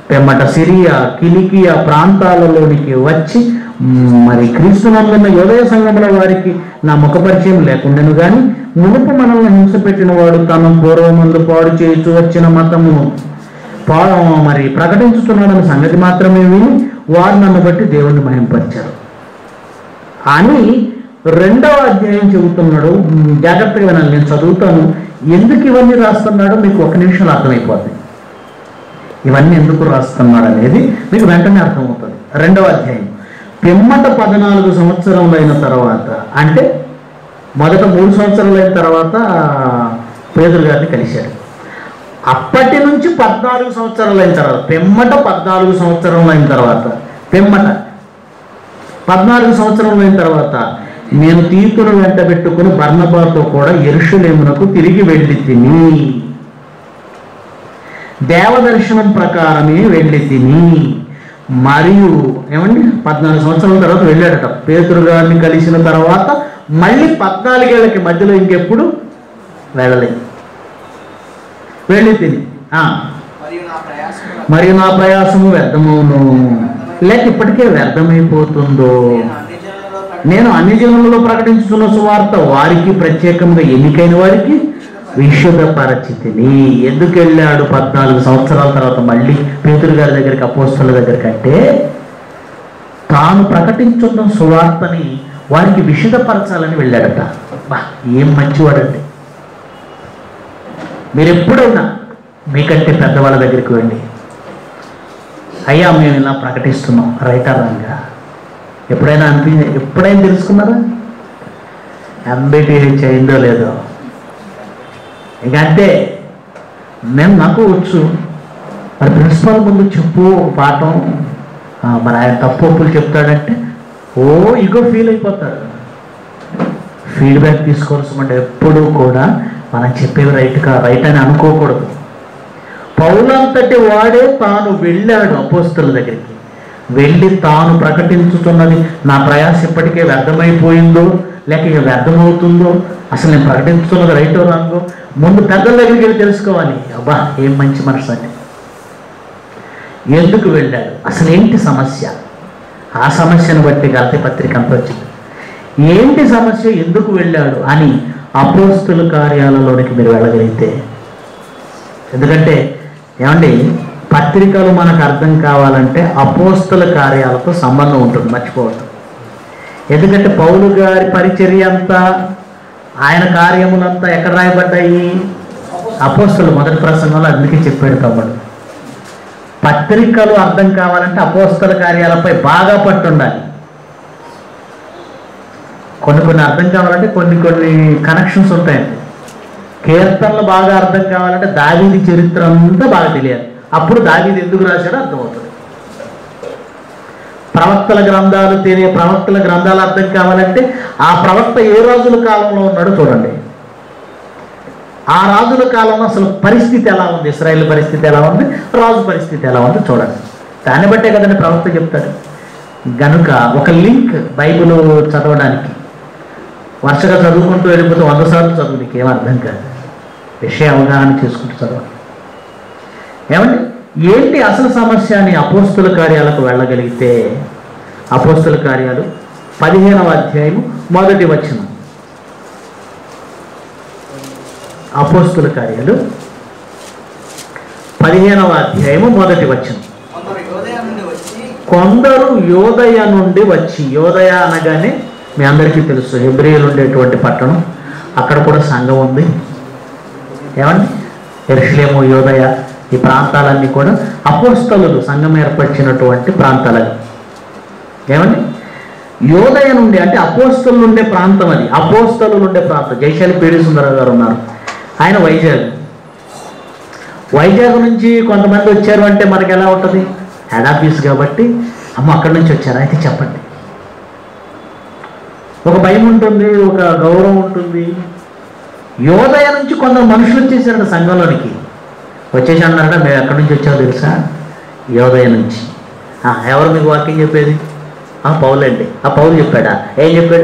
పిమ్మట సిరియా కిలికియా ప్రాంతాలలోనికి వచ్చి మరి క్రీస్తునందున్న యోదయ సంఘముల వారికి నా ముఖ పరిచయం లేకుండాను కానీ మునుపు మనల్ని హింస పెట్టిన వాడు తన పూర్వమందు పాడు చేస్తూ వచ్చిన మతమును పా మరి ప్రకటించుతున్నాడన్న సంగతి మాత్రమే విని వారు నన్ను బట్టి దేవుణ్ణి మహింపరిచారు అని రెండవ అధ్యాయం చెబుతున్నాడు. జాగ్రత్తగా వినాలి, నేను చదువుతాను. ఎందుకు ఇవన్నీ రాస్తున్నాడో మీకు ఒక నిమిషంలో అర్థమైపోతుంది. ఇవన్నీ ఎందుకు రాస్తున్నాడు అనేది మీకు వెంటనే అర్థమవుతుంది. రెండవ అధ్యాయం పిమ్మట పద్నాలుగు సంవత్సరములు అయిన తర్వాత, అంటే మొదట మూడు సంవత్సరాలు అయిన తర్వాత పేతురు గారిని కలిశాడు. అప్పటి నుంచి పద్నాలుగు సంవత్సరాలు అయిన తర్వాత, పిమ్మట పద్నాలుగు సంవత్సరాలు అయిన తర్వాత పిమ్మట పద్నాలుగు సంవత్సరాలు అయిన తర్వాత నేను తీతును వెంట పెట్టుకుని బర్నబాతో కూడా యెరూషలేమునకు తిరిగి వెళ్ళి తిని దేవదర్శనం ప్రకారమే వెళ్ళి తిని మరియు ఏమండి పద్నాలుగు సంవత్సరాల తర్వాత వెళ్ళాడట. పేతురు గారిని కలిసిన తర్వాత మళ్ళీ పద్నాలుగేళ్లకి మధ్యలో ఇంకెప్పుడు వెళ్ళలేదు. వెళ్ళి తిని మరియు నా ప్రయాసము వ్యర్థమవును, లేక ఇప్పటికే వ్యర్థమైపోతుందో, నేను అన్ని జనులలో ప్రకటించుతున్న సువార్త వారికి ప్రత్యేకంగా ఎన్నికైన వారికి విశుద్ధ పరిస్థితిని. ఎందుకు వెళ్ళాడు పద్నాలుగు సంవత్సరాల తర్వాత మళ్ళీ పేతురు గారి దగ్గరికి, అపోస్తలుల దగ్గరికి అంటే తాను ప్రకటించున్న సువార్తని వారికి విశుద్ధపరచాలని వెళ్ళాడట. బా ఏం మంచివాడండి. మీరు ఎప్పుడైనా మీకంటే పెద్దవాళ్ళ దగ్గరికి వెళ్ళి, అయ్యా మేము ఇలా ప్రకటిస్తున్నాం రైటా రంగా, ఎప్పుడైనా అనిపి ఎప్పుడైనా తెలుసుకున్నారా? ఎంబీటీహెచ్ అయిందో లేదో ఇక అంటే నేను నాకు వచ్చు, మరి ప్రిన్సిపాల్ ముందు చెప్పు ఒక పాఠం, మరి ఆయన తప్పు ఒప్పులు చెప్తాడంటే ఓ ఇగో ఫీల్ అయిపోతాడు. ఫీడ్బ్యాక్ తీసుకోవాల్సి ఎప్పుడూ కూడా మనం చెప్పేవి రైట్గా రైట్ అని అనుకోకూడదు. పౌలంతటి వాడే తాను వెళ్ళాడు అపోస్తలుల దగ్గరికి. వెళ్ళి తాను ప్రకటించుతున్నది నా ప్రయాస ఇప్పటికే వ్యర్థమైపోయిందో లేక ఇక వ్యర్థమవుతుందో, అసలు నేను ప్రకటించుతున్నది రైటో రాంగో ముందు పెద్దల దగ్గరికి వెళ్ళి తెలుసుకోవాలి. అబ్బా ఏం మంచి మనసు అండి. ఎందుకు వెళ్ళాడు, అసలు ఏంటి సమస్య, ఆ సమస్యను బట్టి గలతీ పత్రిక అంత వచ్చింది. ఏంటి సమస్య, ఎందుకు వెళ్ళాడు అని అపోస్తలుల కార్యాలలోనికి మీరు వెళ్ళగలిగితే, ఎందుకంటే ఏమండి పత్రికలు మనకు అర్థం కావాలంటే అపోస్తలుల కార్యాలతో సంబంధం ఉంటుంది, మర్చిపోవద్దు. ఎందుకంటే పౌలు గారి పరిచర్య అంతా, ఆయన కార్యములంతా ఎక్కడ రాయబడ్డాయి? అపోస్తలుల మొదటి ప్రసంగంలో. అందుకే చెప్పాడు తమ్ముడు, పత్రికలు అర్థం కావాలంటే అపోస్తలుల కార్యాలపై బాగా పట్టు ఉండాలి. కొన్ని కొన్ని అర్థం కావాలంటే కొన్ని కొన్ని కనెక్షన్స్ ఉంటాయండి. కీర్తనలు బాగా అర్థం కావాలంటే దావీదు చరిత్ర అంతా బాగా తెలియాలి, అప్పుడు దావీదు ఎందుకు రాశాడో అర్థమవుతుంది. ప్రవక్తల గ్రంథాలు తెలియ ప్రవక్తల గ్రంథాలు అర్థం కావాలంటే ఆ ప్రవక్త ఏ రాజుల కాలంలో ఉన్నాడో చూడండి. ఆ రాజుల కాలంలో అసలు పరిస్థితి ఎలా ఉంది, ఇశ్రాయేల్ పరిస్థితి ఎలా ఉంది, రాజు పరిస్థితి ఎలా ఉంది చూడండి. దాన్ని బట్టే కదండి ప్రవక్త చెప్తాడు. గనుక ఒక లింక్ బైబిల్ చదవడానికి వరుసగా చదువుకుంటూ వెళ్ళిపోతే వంద సార్లు చదువు నీకు ఏం అర్థం కాదు. విషయ అవగాహన చేసుకుంటూ చదవాలి. ఏమండి ఏంటి అసలు సమస్య అని అపోస్తలుల కార్యాలకు వెళ్ళగలిగితే, అపోస్తలుల కార్యాలు పదిహేనవ అధ్యాయము మొదటి వచనం. అపోస్తలుల కార్యాలు పదిహేనవ అధ్యాయము మొదటి వచనం. కొందరు యోదయ నుండి వచ్చి, యోదయ అనగానే మీ అందరికీ తెలుసు హెబ్రీయులు ఉండేటువంటి పట్టణం, అక్కడ కూడా సంఘం ఉంది. ఏమండి యెరూషలేము, యోదయ ఈ ప్రాంతాలన్నీ కూడా అపోస్తలులు సంఘం ఏర్పరిచినటువంటి ప్రాంతాలని. ఏమండి యోదయ నుండి అంటే అపోస్తలులు ఉండే ప్రాంతం, అది అపోస్తలులు ఉండే ప్రాంతం. జైశాలి పేడి సుందరరావు గారు ఉన్నారు, ఆయన వైజాగ్. వైజాగ్ నుంచి కొంతమంది వచ్చారు అంటే మనకి ఎలా ఉంటుంది, హెడ్ ఆఫీస్ కాబట్టి అమ్మ అక్కడి నుంచి వచ్చారు అయితే చెప్పండి. ఒక భయం ఉంటుంది, ఒక గౌరవం ఉంటుంది. యోదయ నుంచి కొందరు మనుషులు వచ్చేసారట సంఘంలోనికి. వచ్చేసి అన్నారట మేము ఎక్కడి నుంచి వచ్చామో తెలుసా, యోదయ నుంచి. ఎవరు మీకు వాక్యం చెప్పేది? ఆ పౌలు అండి. ఆ పౌలు చెప్పాడా? ఏం చెప్పాడు?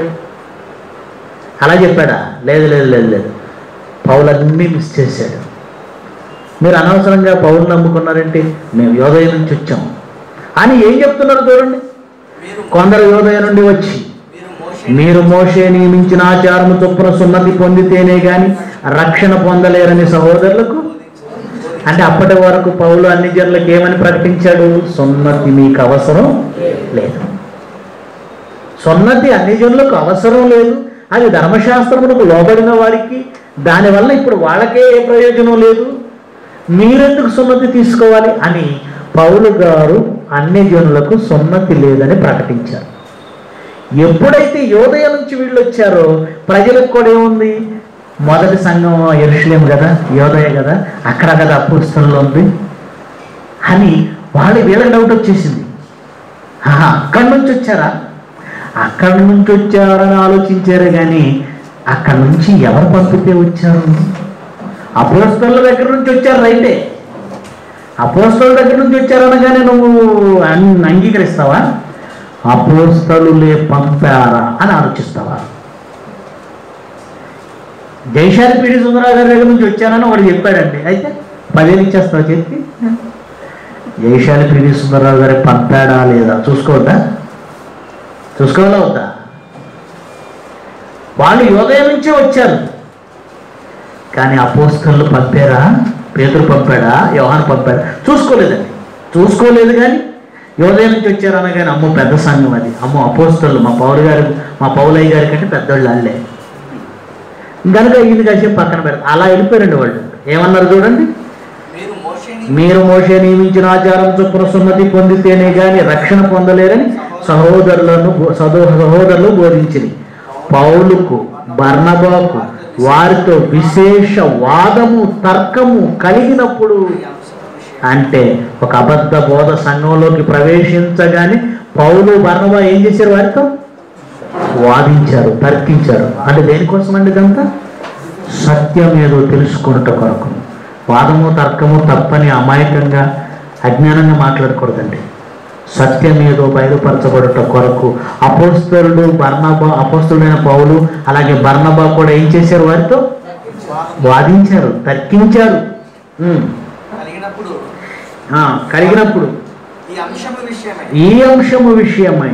అలా చెప్పాడా? లేదు లేదు లేదు లేదు పౌలు అన్నీ మిస్ చేశాడు. మీరు అనవసరంగా పౌలు నమ్ముకున్నారంటే మేము యోదయ నుంచి వచ్చాం అని ఏం చెప్తున్నారు చూడండి. కొందరు యోదయ నుండి వచ్చి మీరు మోషే నియమించిన ఆచారము చొప్పున సున్నతి పొందితేనే కానీ రక్షణ పొందలేరని సహోదరులకు, అంటే అప్పటి వరకు పౌలు అన్ని జనులకు ఏమని ప్రకటించాడు? సున్నతి మీకు అవసరం లేదు, సున్నతి అన్ని జనులకు అవసరం లేదు, అది ధర్మశాస్త్రమునకు లోబడిన వారికి, దానివల్ల ఇప్పుడు వాళ్ళకే ఏ ప్రయోజనం లేదు, మీరెందుకు సున్నతి తీసుకోవాలి అని పౌలు గారు అన్ని జనులకు సున్నతి లేదని ప్రకటించారు. ఎప్పుడైతే యోదయ నుంచి వీళ్ళు వచ్చారో ప్రజలకు కూడా ఏముంది? మొదటి సంఘం యెరూషలేం కదా, యోదయ కదా, అక్కడ కదా అపోస్తలులు ఉంది అని వాళ్ళు వీళ్ళకి డౌట్ వచ్చేసింది. ఆహా, అక్కడి నుంచి వచ్చారా? అక్కడి నుంచి వచ్చారని ఆలోచించారే కానీ అక్కడి నుంచి ఎవరు పంపితే వచ్చారు? అపోస్తలుల దగ్గర నుంచి వచ్చారు రైతే. అపోస్తలుల దగ్గర నుంచి వచ్చారనగానే నువ్వు అంగీకరిస్తావా? అపోస్తలులే పంపారా అని ఆలోచిస్తావా? జైశాలి పీడి సుందరరావు గారి దగ్గర నుంచి వచ్చానని వాడు చెప్పాడండి, అయితే పదేళ్ళు ఇచ్చేస్తావు చెప్పి. జైశాలి పీడి సుందరరావు గారికి పంపాడా లేదా చూసుకోవద్దా? చూసుకోవాలా వద్దా? వాళ్ళు యోదయ నుంచే వచ్చారు కానీ అపోస్తలులు పంపారా? పేతురు పంపాడా? యోహాను పంపాడా? చూసుకోలేదండి, చూసుకోలేదు. కానీ యోదయ నుంచి వచ్చారు అనగానే అమ్మో పెద్ద సంఘం అది, అమ్మో అపోస్తలులు మా పౌలు గారు మా పౌలయ్య గారి కంటే పెద్దోళ్ళు అల్లే కనుక ఇది కాసేపు పక్కన పెడతారు. అలా వెళ్ళిపోయారండి వాళ్ళు. ఏమన్నారు చూడండి, మీరు మోషే నియమించిన ఆచారం చొప్పున సున్నతి పొందితేనే కానీ రక్షణ పొందలేరని సహోదరులను సహోదరులు బోధించింది. పౌలుకు బర్నబాకు వారితో విశేష వాదము తర్కము కలిగినప్పుడు, అంటే ఒక అబద్ధ బోధ సంఘంలోకి ప్రవేశించగానే పౌలు బర్నబా ఏం చేశారు? వారితో వాదించారు, తర్కించారు. అంటే దేనికోసం అండి ఇదంతా? సత్యం ఏదో తెలుసుకున్నట్టు కొరకు. వాదము తర్కము తప్పని అమాయకంగా అజ్ఞానంగా మాట్లాడకూడదండి. సత్యం ఏదో బయలుపరచబడుట కొరకు అపోస్తలుడు బర్నబా, అపోస్తలుడైన పౌలు అలాగే బర్నబా కూడా ఏం చేశారు? వారితో వాదించారు, తర్కించారు. కలిగినప్పుడు ఈ అంశము విషయమై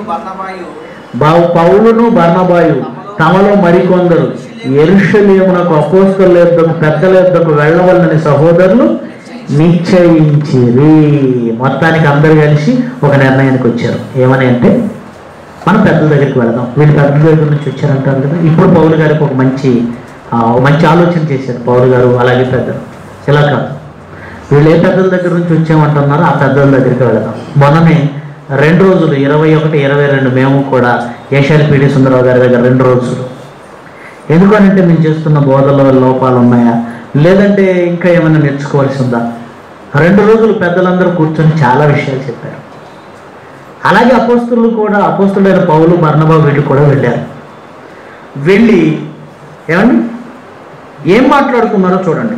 పౌలును బర్నబాయు తమలో మరికొందరు యెరూషలేమునకు అపోస్తలుల యొద్దకు పెద్దల యొద్దకు వెళ్ళవలనని సహోదరులు నిశ్చయించిరి. మొత్తానికి అందరూ కలిసి ఒక నిర్ణయానికి వచ్చారు. ఏమని అంటే, మనం పెద్దల దగ్గరికి వెళదాం, వీళ్ళు పెద్దల దగ్గర నుంచి వచ్చారంటారు కదా. ఇప్పుడు పౌలు గారికి ఒక మంచి మంచి ఆలోచన చేశారు పౌలు గారు అలాగే పెద్దలు. ఇలా కాదు, వీళ్ళు ఏ పెద్దల దగ్గర నుంచి వచ్చామంటున్నారో ఆ పెద్దల దగ్గరికి వెళదాం. మొన్ననే రెండు రోజులు ఇరవై ఒకటి ఇరవై రెండు మేము కూడా జైశాలి పీడి సుందరరావు గారి దగ్గర రెండు రోజులు. ఎందుకనంటే మేము చేస్తున్న బోధలో లోపాలు ఉన్నాయా, లేదంటే ఇంకా ఏమైనా నేర్చుకోవాల్సి ఉందా? రెండు రోజులు పెద్దలందరూ కూర్చొని చాలా విషయాలు చెప్పారు. అలాగే అపోస్తలులు కూడా, అపోస్తలుడైన పౌలు బర్నబా వీళ్ళు కూడా వెళ్ళారు. వెళ్ళి ఏమండి ఏం మాట్లాడుకున్నారో చూడండి.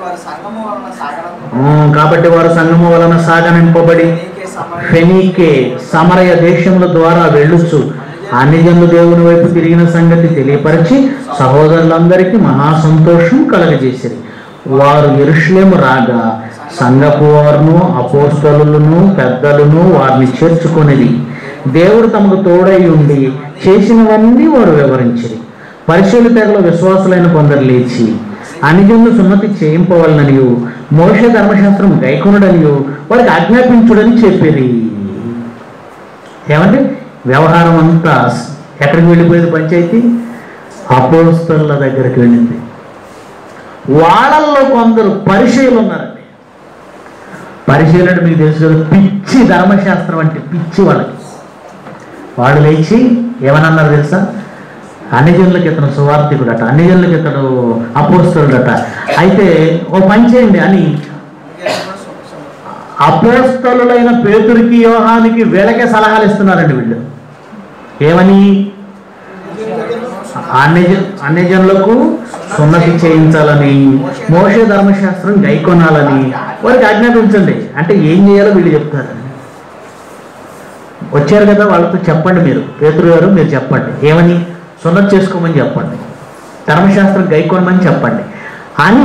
కాబట్టి వారు సంగము వలన సాగనింపబడి ఫెనీకే సమరయ దేశముల ద్వారా వెళ్ళుచు అన్ని జనులు దేవుని వైపు తిరిగిన సంగతి తెలియపరిచి సహోదరులందరికీ మహా సంతోషం కలగజేసిరి. వారు యెరూషలేము రాగా సంఘపు వారును అపోస్తలులను పెద్దలను వారిని చేర్చుకొనిది. దేవుడు తమకు తోడై ఉండి చేసినవన్నీ వారు వివరించిరి. పరిశీలి తెగలో విశ్వాసులైన కొందరు లేచి అన్ని జనులు సున్నతి చేయింపవలననియు మోషే ధర్మశాస్త్రం గైకొనుడనియు వారికి ఆజ్ఞాపించుడని చెప్పిరి. ఏమంటే వ్యవహారం అంతా ఎక్కడికి వెళ్ళిపోయేది? పంచాయతీ అపోస్తలుల దగ్గరికి వెళ్ళింది. వాళ్ళల్లో కొందరు పరిశీలు ఉన్నారండి. పరిశీలన మీకు తెలుసు కదా, పిచ్చి ధర్మశాస్త్రం అంటే పిచ్చి వాళ్ళకి. వాళ్ళు లేచి ఏమన్నారు తెలుసా? అన్ని జనులకి ఇతను సువార్థికుడట, అన్ని జనులకి ఇతడు అపోస్తలుడట, అయితే ఓ పని చేయండి అని అపోస్తలులైన పేతురికి యోహానికి వీళ్ళకే సలహాలు ఇస్తున్నారండి వీళ్ళు. ఏమని? అన్ని అన్ని జనులకు సున్నతి చేయించాలని, మోషే ధర్మశాస్త్రం గైకొనాలని వారికి ఆజ్ఞాపించండి. అంటే ఏం చేయాలో వీళ్ళు చెప్తారు. వచ్చారు కదా, వాళ్ళతో చెప్పండి, మీరు పేతురు గారు మీరు చెప్పండి, ఏమని? సున్నతి చేసుకోమని చెప్పండి, ధర్మశాస్త్రం గైకొనమని చెప్పండి అని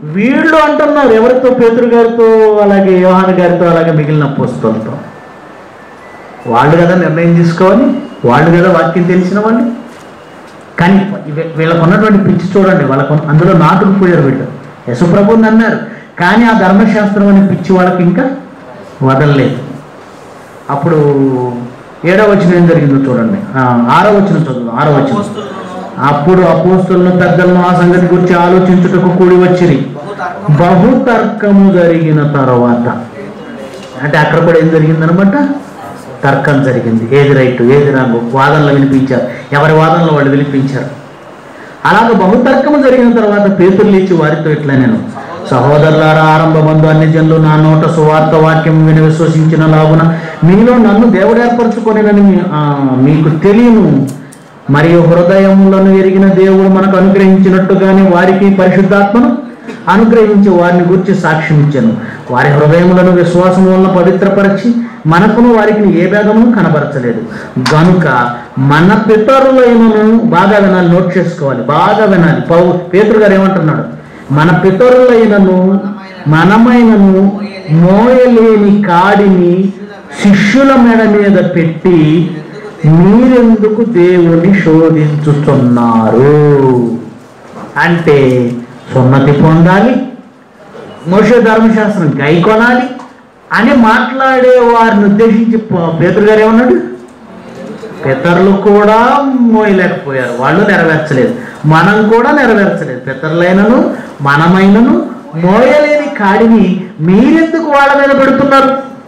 వీళ్ళు అంటున్నారు ఎవరితో? పేతురు గారితో, అలాగే యోహాను గారితో, అలాగే మిగిలిన అపోస్తలులతో. వాళ్ళు కదా నిర్ణయం తీసుకోవాలి, వాళ్ళు కదా వాక్యం తెలిసిన వాళ్ళు. కానీ వీళ్ళకు ఉన్నటువంటి పిచ్చి చూడండి, వాళ్ళకు అందులో నాటుకుపోయారు వీళ్ళు. యశుప్రభుని అన్నారు, కానీ ఆ ధర్మశాస్త్రం అనే పిచ్చి వాళ్ళకి ఇంకా వదలలేదు. అప్పుడు ఏడవ వచనం ఏం జరిగిందో చూడండి, ఆరో వచనం చదువు. ఆరో వచనం, అప్పుడు అపోస్తలులను పెద్దలను ఆ సంగతి గురించి ఆలోచించుటకు కూడి వచ్చిరి. బహుతర్కము జరిగిన తర్వాత, అంటే అక్కడ కూడా ఏం జరిగిందనమాట? తర్కం జరిగింది. ఏది రైట్ ఏది రాంగు వాదనలు వినిపించారు, ఎవరి వాదనలు వాళ్ళు వినిపించారు. అలాగే బహుతర్కము జరిగిన తర్వాత పేతురు లేచి వారితో ఇట్లా, నేను సహోదరులారా, ఆరంభమందు అన్ని జనులు నా నోట సువార్త వాక్యం విని విశ్వసించిన లాగున మీలో నన్ను దేవుడు ఏర్పరచుకొనినని మీకు తెలియను. మరియు హృదయములను ఎరిగిన దేవుడు మనకు అనుగ్రహించినట్టుగానే వారికి పరిశుద్ధాత్మను అనుగ్రహించి వారిని గురించి సాక్ష్యం ఇచ్చాను. వారి హృదయములను విశ్వాసం వలన పవిత్రపరిచి మనకును వారికి ఏ భేదమును కనబరచలేదు. గనుక మన పితరులైనను, బాగా వినాలి, నోట్ చేసుకోవాలి, బాగా వినాలి. పౌ పేతురు గారు ఏమంటున్నాడు? మన పితరులైనను మనమైనను మోయలేని కాడిని శిష్యుల మెడ మీద పెట్టి మీరెందుకు దేవుని శోధించుతున్నారు? అంటే సున్నతి పొందాలి, మోషే ధర్మశాస్త్రం గైకొనాలి అని మాట్లాడే వారిని ఉద్దేశించి పేతురు గారు ఏమన్నాడు? పితరులు కూడా మోయలేకపోయారు, వాళ్ళు నెరవేర్చలేదు, మనం కూడా నెరవేర్చలేదు. పితరులైనను మనమైనను మోయలేని కాడిని మీరెందుకు వాళ్ళ మీద పెడుతున్నారు?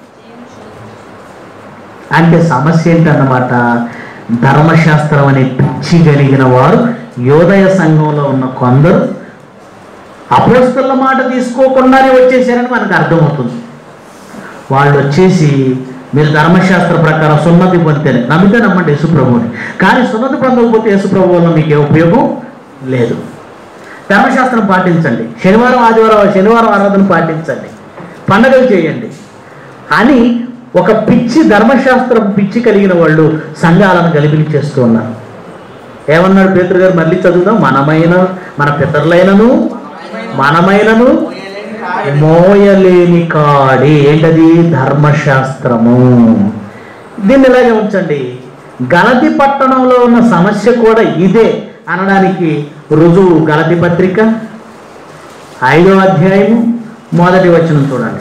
అంటే సమస్య ఏంటన్నమాట, ధర్మశాస్త్రం అనే పిచ్చి కలిగిన వారు యోదయ సంఘంలో ఉన్న కొందరు అపోస్తలుల మాట తీసుకోకుండానే వచ్చేసారని మనకు అర్థమవుతుంది. వాళ్ళు వచ్చేసి మీరు ధర్మశాస్త్ర ప్రకారం సున్నతి పొందితేనే నమ్మితే నమ్మండి యేసుప్రభుని, కానీ సున్నతి పొందకపోతే యేసుప్రభు వల్ల మీకు ఏ ఉపయోగం లేదు. ధర్మశాస్త్రం పాటించండి, శనివారం ఆదివారం శనివారం ఆరాధన పాటించండి, పండగలు చేయండి అని ఒక పిచ్చి ధర్మశాస్త్రం పిచ్చి కలిగిన వాళ్ళు సంఘాలను గలిబిలి చేస్తూ ఉన్నారు. ఏమన్నాడు పేతురు గారు? మళ్ళీ చదువుదాం. మనమైన మన పితరులైనను మనమైనను మోయలేని కాడి, ఏంటది? ధర్మశాస్త్రము. దీన్ని ఇలాగే ఉంచండి. గలతి పట్టణంలో ఉన్న సమస్య కూడా ఇదే అనడానికి రుజువు గలతి పత్రిక ఐదో అధ్యాయము మొదటి వచనం చూడండి.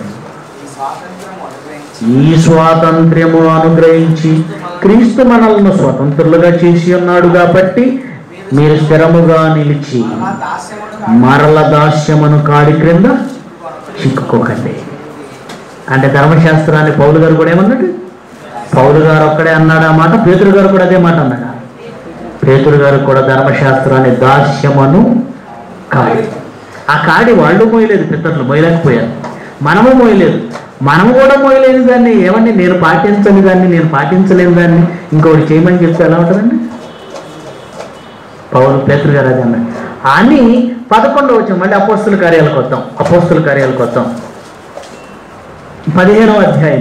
ఈ స్వాతంత్ర్యము అనుగ్రహించి క్రీస్తు మనల్ని స్వతంత్రులుగా చేసి ఉన్నాడు కాబట్టి మీరు స్థిరముగా నిలిచి మరల దాస్యమును కాడి క్రింద చిక్కుకోకండి. అంటే ధర్మశాస్త్రాన్ని పౌలు గారు కూడా ఏమన్నాడు? పౌలు గారు ఒక్కడే అన్నాడు ఆ మాట, పేతురు గారు కూడా అదే మాట అన్నాడు. పేతురు గారు కూడా ధర్మశాస్త్రాన్ని దాస్యమును కాడి, ఆ కాడి వాళ్ళు మోయలేదు, పితరులు మోయలేకపోయారు, మనము మోయలేదు. మనము కూడా మోయలేని దాన్ని ఏమండి, నేను పాటించని దాన్ని, నేను పాటించలేని దాన్ని ఇంకొకటి చేయమని చెప్తే ఎలా ఉంటుందండి? పౌలు పేతురు గారు అది అన్నాడు అని పదకొండవ వచ్చాం. మళ్ళీ అపోస్తుల కార్యాలకు వద్దాం. అపోస్తుల కార్యాలకు వద్దాం పదిహేనవ అధ్యాయం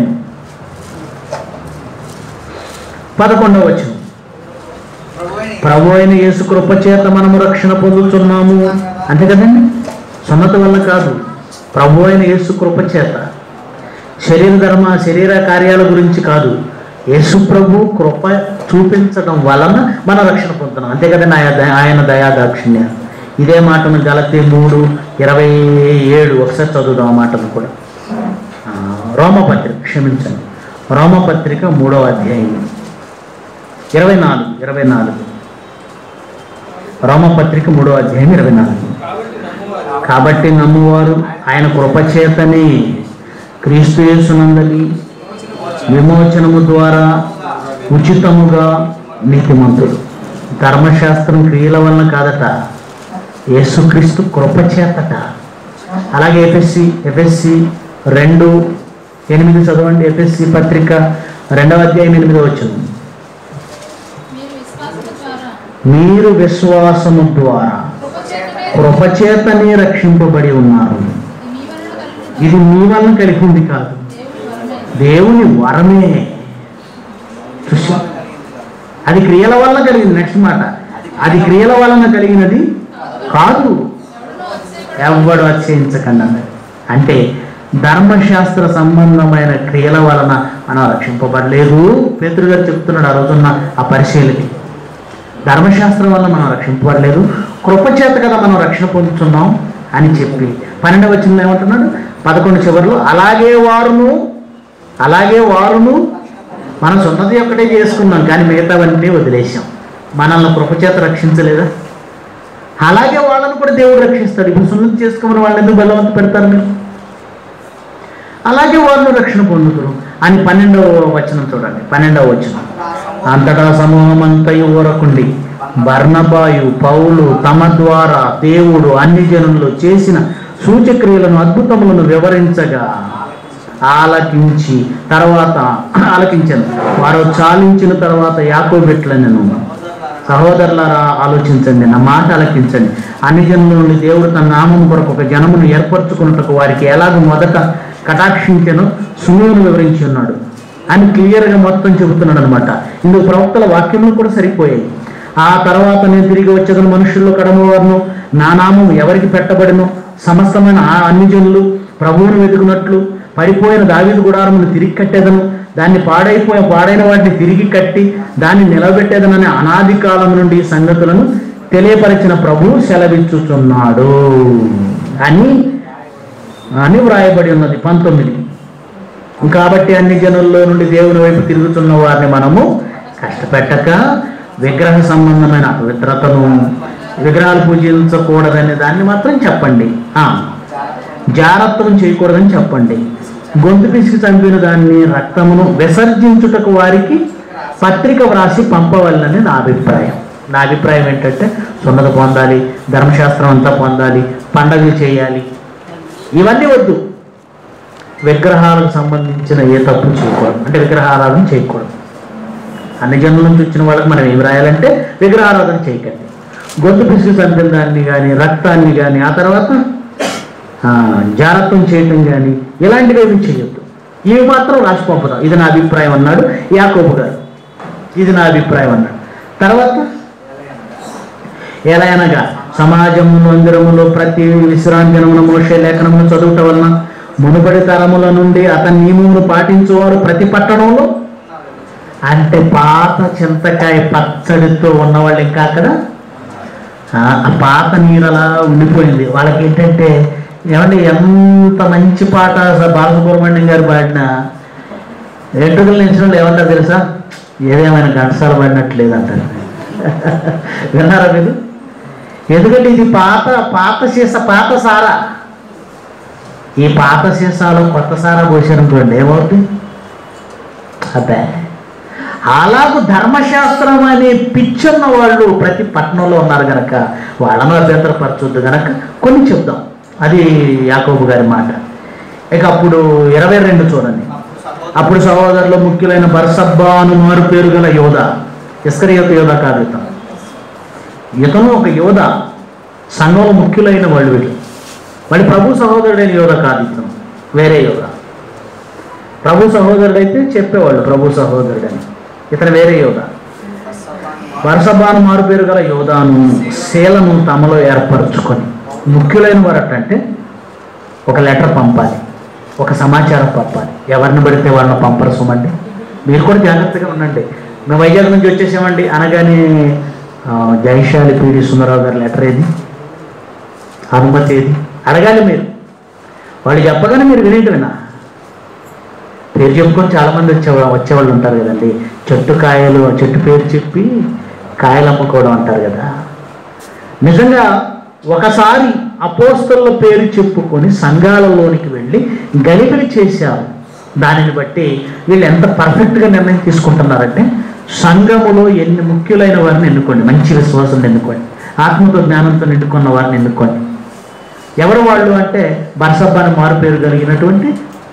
పదకొండవ వచనం. ప్రభు అయిన యేసు కృప చేత మనము రక్షణ పొందుతున్నాము. అంతే కదండి, సున్నతి వల్ల కాదు, ప్రభు అయిన యేసు కృప చేత. శరీర ధర్మ శరీర కార్యాల గురించి కాదు, యేసు ప్రభు కృప చూపించడం వలన మన రక్షణ పొందుతున్నాం. అంతే కదండి, ఆయన దయాదాక్షిణ్య. ఇదే మాటను గలతీ మూడు ఇరవై ఏడు ఒకసారి చదువుదాం ఆ మాటను కూడా. రోమపత్రిక క్షమించండి రోమపత్రిక మూడవ అధ్యాయం ఇరవై నాలుగు ఇరవై నాలుగు రోమపత్రిక మూడవ అధ్యాయం ఇరవై నాలుగు. కాబట్టి నమ్మువారు ఆయన కృపచేతని క్రీస్తు యేసునందలి విమోచనము ద్వారా ఉచితముగా నీతిమంతులు. ధర్మశాస్త్రం క్రియల వలన కాదట, యేసుక్రీస్తు కృపచేతట. అలాగే ఎఫెస్సి ఎఫెస్సి రెండు ఎనిమిది చదవండి. ఎఫెస్సి పత్రిక రెండవ అధ్యాయం ఎనిమిది వచ్చింది. మీరు విశ్వాసము ద్వారా కృపచేతనే రక్షింపబడి ఉన్నారు. ఇది మీ వలన కలిగింది కాదు, దేవుని వరమే. చూసా, అది క్రియల వలన కలిగింది. నెక్స్ట్ మాట, అది క్రియల వలన కలిగినది కాదు. ఎవడు అతిశయించకండి అన్నాడు. అంటే ధర్మశాస్త్ర సంబంధమైన క్రియల వలన మనం రక్షింపబడలేదు. పేతురు గారు చెప్తున్నాడు ఆ రోజున్న ఆ పరిశీలికి, ధర్మశాస్త్రం వల్ల మనం రక్షింపబడలేదు, కృపచేత కదా మనం రక్షణ పొందుతున్నాం అని చెప్పి పన్నెండవ వచనంలో ఏమంటున్నాడు, పదకొండు చివరిలో అలాగే వారును అలాగే వారును మనం సొంతది ఒక్కటే చేసుకున్నాం కానీ మిగతావన్నీ వదిలేసాం. మనల్ని కృపచేత రక్షించలేదా? అలాగే వాళ్ళను కూడా దేవుడు రక్షిస్తాడు. ఇప్పుడు సున్నతి చేసుకోమని వాళ్ళని ఎందుకు బలవంత పెడతారు మీరు? అలాగే వాళ్ళు రక్షణ పొందుతారు అని పన్నెండవ వచనం చూడండి. పన్నెండవ వచనం, అంతటా సమూహం అంతయు ఊరకుండి బర్నబాయు పౌలు తమ ద్వారా దేవుడు అన్ని జనుల్లో చేసిన సూచక్రియలను అద్భుతములను వివరించగా ఆలకించి తర్వాత ఆలకించను వారు చాలించిన తర్వాత యాకోబు ఇట్లనెను, సహోదరులారా ఆలోచించండి, నా మాట ఆలకించండి. అన్ని జనుల నుండి దేవుడు తన నామం కొరకు ఒక జనమును ఏర్పరచుకున్నట్టుకు వారికి ఎలాగ మొదట కటాక్షించను సులువును వివరించి ఉన్నాడు అని క్లియర్గా మొత్తం చెబుతున్నాడు అనమాట. ఇందుకు ప్రవక్తల వాక్యములు కూడా సరిపోయాయి. ఆ తర్వాత నేను తిరిగి వచ్చేదను, మనుషుల్లో కడమవారును నా నామం ఎవరికి పెట్టబడినో సమస్తమైన ఆ అన్ని జనులు ప్రభువును వెతుకున్నట్లు పడిపోయిన దావీదు గుడారమును తిరిగి కట్టేదను, దాన్ని పాడైపోయి పాడైన వాటిని తిరిగి కట్టి దాన్ని నిలబెట్టేదనని అనాది కాలం నుండి సంగతులను తెలియపరిచిన ప్రభువు సెలవిచ్చుచున్నాడు అని అని వ్రాయబడి ఉన్నది పంతొమ్మిది. కాబట్టి అన్ని జనుల్లో నుండి దేవుని వైపు తిరుగుతున్న వారిని మనము కష్టపెట్టక విగ్రహ సంబంధమైన అపవిత్రతను, విగ్రహాలు పూజించకూడదనే దాన్ని మాత్రం చెప్పండి, జారత్వం చేయకూడదని చెప్పండి, గొంతు పిసికి చంపిన దాన్ని రక్తమును విసర్జించుటకు వారికి పత్రిక వ్రాసి పంపవల్లని నా అభిప్రాయం. నా అభిప్రాయం ఏంటంటే సున్నత పొందాలి, ధర్మశాస్త్రం అంతా పొందాలి, పండగలు చేయాలి, ఇవన్నీ వద్దు. విగ్రహాలకు సంబంధించిన ఏ తప్పు చేయకూడదు, అంటే విగ్రహారాధన చేయకూడదు. అన్ని జనుల నుంచి వచ్చిన వాళ్ళకి మనం ఏం రాయాలంటే విగ్రహారాధన చేయకండి, గొంతు పిసికి చంపిన దాన్ని కానీ రక్తాన్ని కానీ ఆ తర్వాత జారత్వం చేయటం కానీ ఇలాంటివి ఏమి చేయొద్దు. ఇవి మాత్రం రాసి పంపుదాం. ఇది నా అభిప్రాయం అన్నాడు యాకోబు గారు, ఇది నా అభిప్రాయం అన్నాడు. తర్వాత ఎలా అనగా సమాజము మందిరములో ప్రతి విశ్రాంతినమున మోషే లేఖనమును చదువుట వలన మునుపటి తరముల నుండి అతని నియమమును పాటించేవారు ప్రతి పట్టణంలో, అంటే పాత చింతకాయ పచ్చడితో ఉన్నవాళ్ళు ఇంకా అక్కడ పాత నీరలా ఉండిపోయింది. వాళ్ళకి ఏంటంటే ఏమంటే ఎంత మంచి పాట బాలసుబ్రహ్మణ్యం గారు పాడిన ఎంటుకలు నిలిచిన వాళ్ళు ఏమంటారు తెలుసా, ఏదేమైనా ఘంటసాల పడినట్టు లేదంటారు. విన్నారా మీరు? ఎందుకంటే ఇది పాత పాత సీసా పాత సారా. ఈ పాత సీసాలో కొత్త సారా పోసారనుకోండి ఏమవుతుంది? అబ్బే, అలాగూ ధర్మశాస్త్రం అనే పిచ్చున్న వాళ్ళు ప్రతి పట్టణంలో ఉన్నారు కనుక వాళ్ళను అభ్యంతరపరచొద్దు కనుక కొన్ని చెప్దాం. అది యాకోబు గారి మాట. ఇక అప్పుడు ఇరవై రెండు చూడండి. అప్పుడు సహోదరులు ముఖ్యులైన బర్సబ్బా అను మారు పేరు గల యోధ, ఇస్కరియోతు యోధ కాదు ఇతను, ఇతను ఒక యోధ, సంఘంలో ముఖ్యులైన వాళ్ళు వీళ్ళు. మళ్ళీ ప్రభు సహోదరుడైన యోధ కాదు ఇతను, వేరే యోధ. ప్రభు సహోదరుడైతే చెప్పేవాళ్ళు ప్రభు సహోదరుడని, ఇతను వేరే యోధ. బర్సబ్బాను మారు పేరు గల యోధాను శీలను తమలో ఏర్పరచుకొని, ముఖ్యులైన వారు అంటే ఒక లెటర్ పంపాలి, ఒక సమాచారం పంపాలి. ఎవరిని పడితే వాళ్ళని పంపరు సుమండి. మీరు కూడా జాగ్రత్తగా ఉండండి. మేము వైజాగ్ నుంచి వచ్చేసామండి అనగానే జైశాలి పీడి సుందరరావు గారి లెటర్ ఏది, అనుమతి ఏది అడగాలి మీరు. వాళ్ళు చెప్పగానే మీరు వినేటి వినా పేరు చెప్పుకొని చాలామంది వచ్చేవాళ్ళు వచ్చేవాళ్ళు ఉంటారు కదండి. చెట్టు కాయలు చెట్టు పేరు చెప్పి కాయలు అమ్ముకోవడం అంటారు కదా. నిజంగా ఒకసారి అపోస్తలుల పేరు చెప్పుకొని సంఘాలలోనికి వెళ్ళి గలిబిలి చేశారు. దానిని బట్టి వీళ్ళు ఎంత పర్ఫెక్ట్గా నిర్ణయం తీసుకుంటున్నారంటే సంఘములో ఎన్ని ముఖ్యులైన వారిని ఎన్నుకోండి, మంచి విశ్వాసం ఎన్నుకోండి, ఆత్మతో జ్ఞానంతో నిండుకున్న వారిని ఎన్నుకోండి. ఎవరు వాళ్ళు అంటే బర్సబ్బాని మారు పేరు కలిగినటువంటి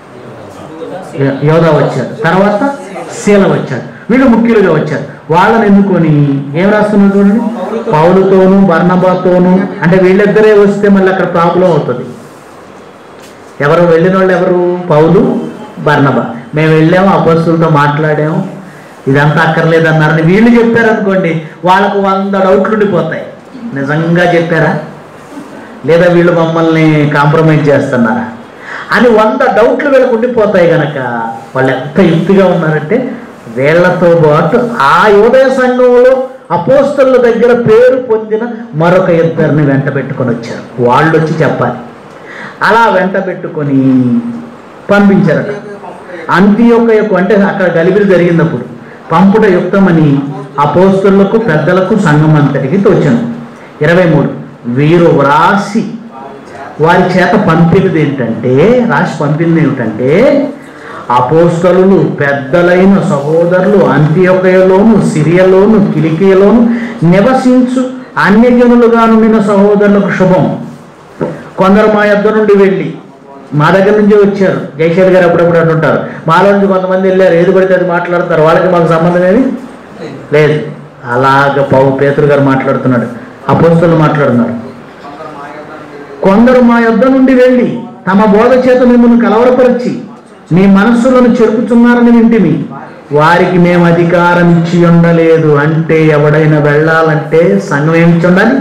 యోధ వచ్చాడు, తర్వాత శీల వచ్చాడు, వీళ్ళు ముఖ్యులుగా వచ్చారు. వాళ్ళని ఎన్నుకొని ఏం రాస్తున్నారు చూడండి, పౌలుతోనూ బర్నబాతోనూ, అంటే వీళ్ళిద్దరే వస్తే మళ్ళీ అక్కడ ప్రాబ్లం అవుతుంది. ఎవరు వెళ్ళిన వాళ్ళు ఎవరు? పౌలు బర్నబా. మేము వెళ్ళాము, అపోస్తులతో మాట్లాడాము, ఇదంతా అక్కర్లేదన్నారని వీళ్ళు చెప్పారనుకోండి, వాళ్ళకు వంద డౌట్లు ఉండిపోతాయి. నిజంగా చెప్పారా? లేదా వీళ్ళు మమ్మల్ని కాంప్రమైజ్ చేస్తున్నారా అని వంద డౌట్లు వీళ్ళకు ఉండిపోతాయి కనుక వాళ్ళు ఎంత యుక్తిగా ఉన్నారంటే వీళ్లతో పాటు ఆ యోదయ సంఘంలో అపోస్తలుల దగ్గర పేరు పొందిన మరొక ఇద్దరిని వెంట పెట్టుకొని వచ్చారు. వాళ్ళు వచ్చి చెప్పాలి. అలా వెంట పెట్టుకొని పంపించారట. అంత్యోకయకు అంటే అక్కడ గలిబిలి జరిగినప్పుడు పంపుట యుక్తమని అపోస్తలులకు పెద్దలకు సంఘం అంతటికి తోచాను. ఇరవై మూడు వీరు వ్రాసి వారి చేత పంపినది ఏంటంటే రాసి పంపింది ఏమిటంటే అపోస్తలులు పెద్దలైన సహోదరులు అంత్యోకయలోను సిరియలోను కిలికియలోను నివసించు అన్యజనులుగా నుండిన సహోదరులకు శుభం. కొందరు మా యొద్ద నుండి వెళ్ళి మా దగ్గర నుంచే వచ్చారు. జయశేఖర్ గారు అప్పుడప్పుడు అంటుంటారు, మాలో నుంచి కొంతమంది వెళ్ళారు, ఏది పడితే అది మాట్లాడుతారు, వాళ్ళకి మాకు సంబంధం ఏమి లేదు. అలాగ పౌ పేతురు గారు మాట్లాడుతున్నాడు, అపోస్తలులు మాట్లాడుతున్నారు. కొందరు మా యొద్ద నుండి వెళ్ళి తమ బోధ చేత మిమ్మల్ని కలవరపరిచి మీ మనస్సులను చెరుపుతున్నారని వింటిమి. వారికి మేము అధికారం ఇచ్చి ఉండలేదు. అంటే ఎవడైనా వెళ్ళాలంటే సంఘం ఏమిచ్చి ఉండాలి?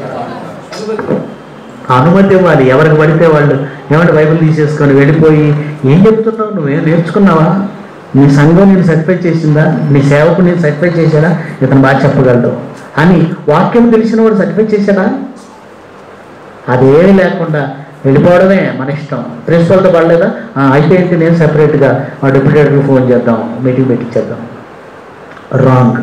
అనుమతి ఇవ్వాలి. ఎవరికి పడితే వాళ్ళు ఏమంటే బైబిల్ తీసేసుకొని వెళ్ళిపోయి ఏం చెప్తున్నావు, నువ్వేం నేర్చుకున్నావా, నీ సంఘం నేను సర్టిఫై చేసిందా, నీ సేవకు నేను సర్టిఫై చేశాడా, ఇతను బాగా చెప్పగలడు అని వాక్యం తెలిసిన వాడు సర్టిఫై చేశాడా? అదేమీ లేకుండా వెళ్ళిపోవడమే మన ఇష్టం. ప్రిన్సిపల్తో పడలేదా, అయితే ఏంటి నేను సెపరేట్గా మా డిప్యూటేటర్కి ఫోన్ చేద్దాం, మీటింగ్ పెట్టించేద్దాం. రాంగ్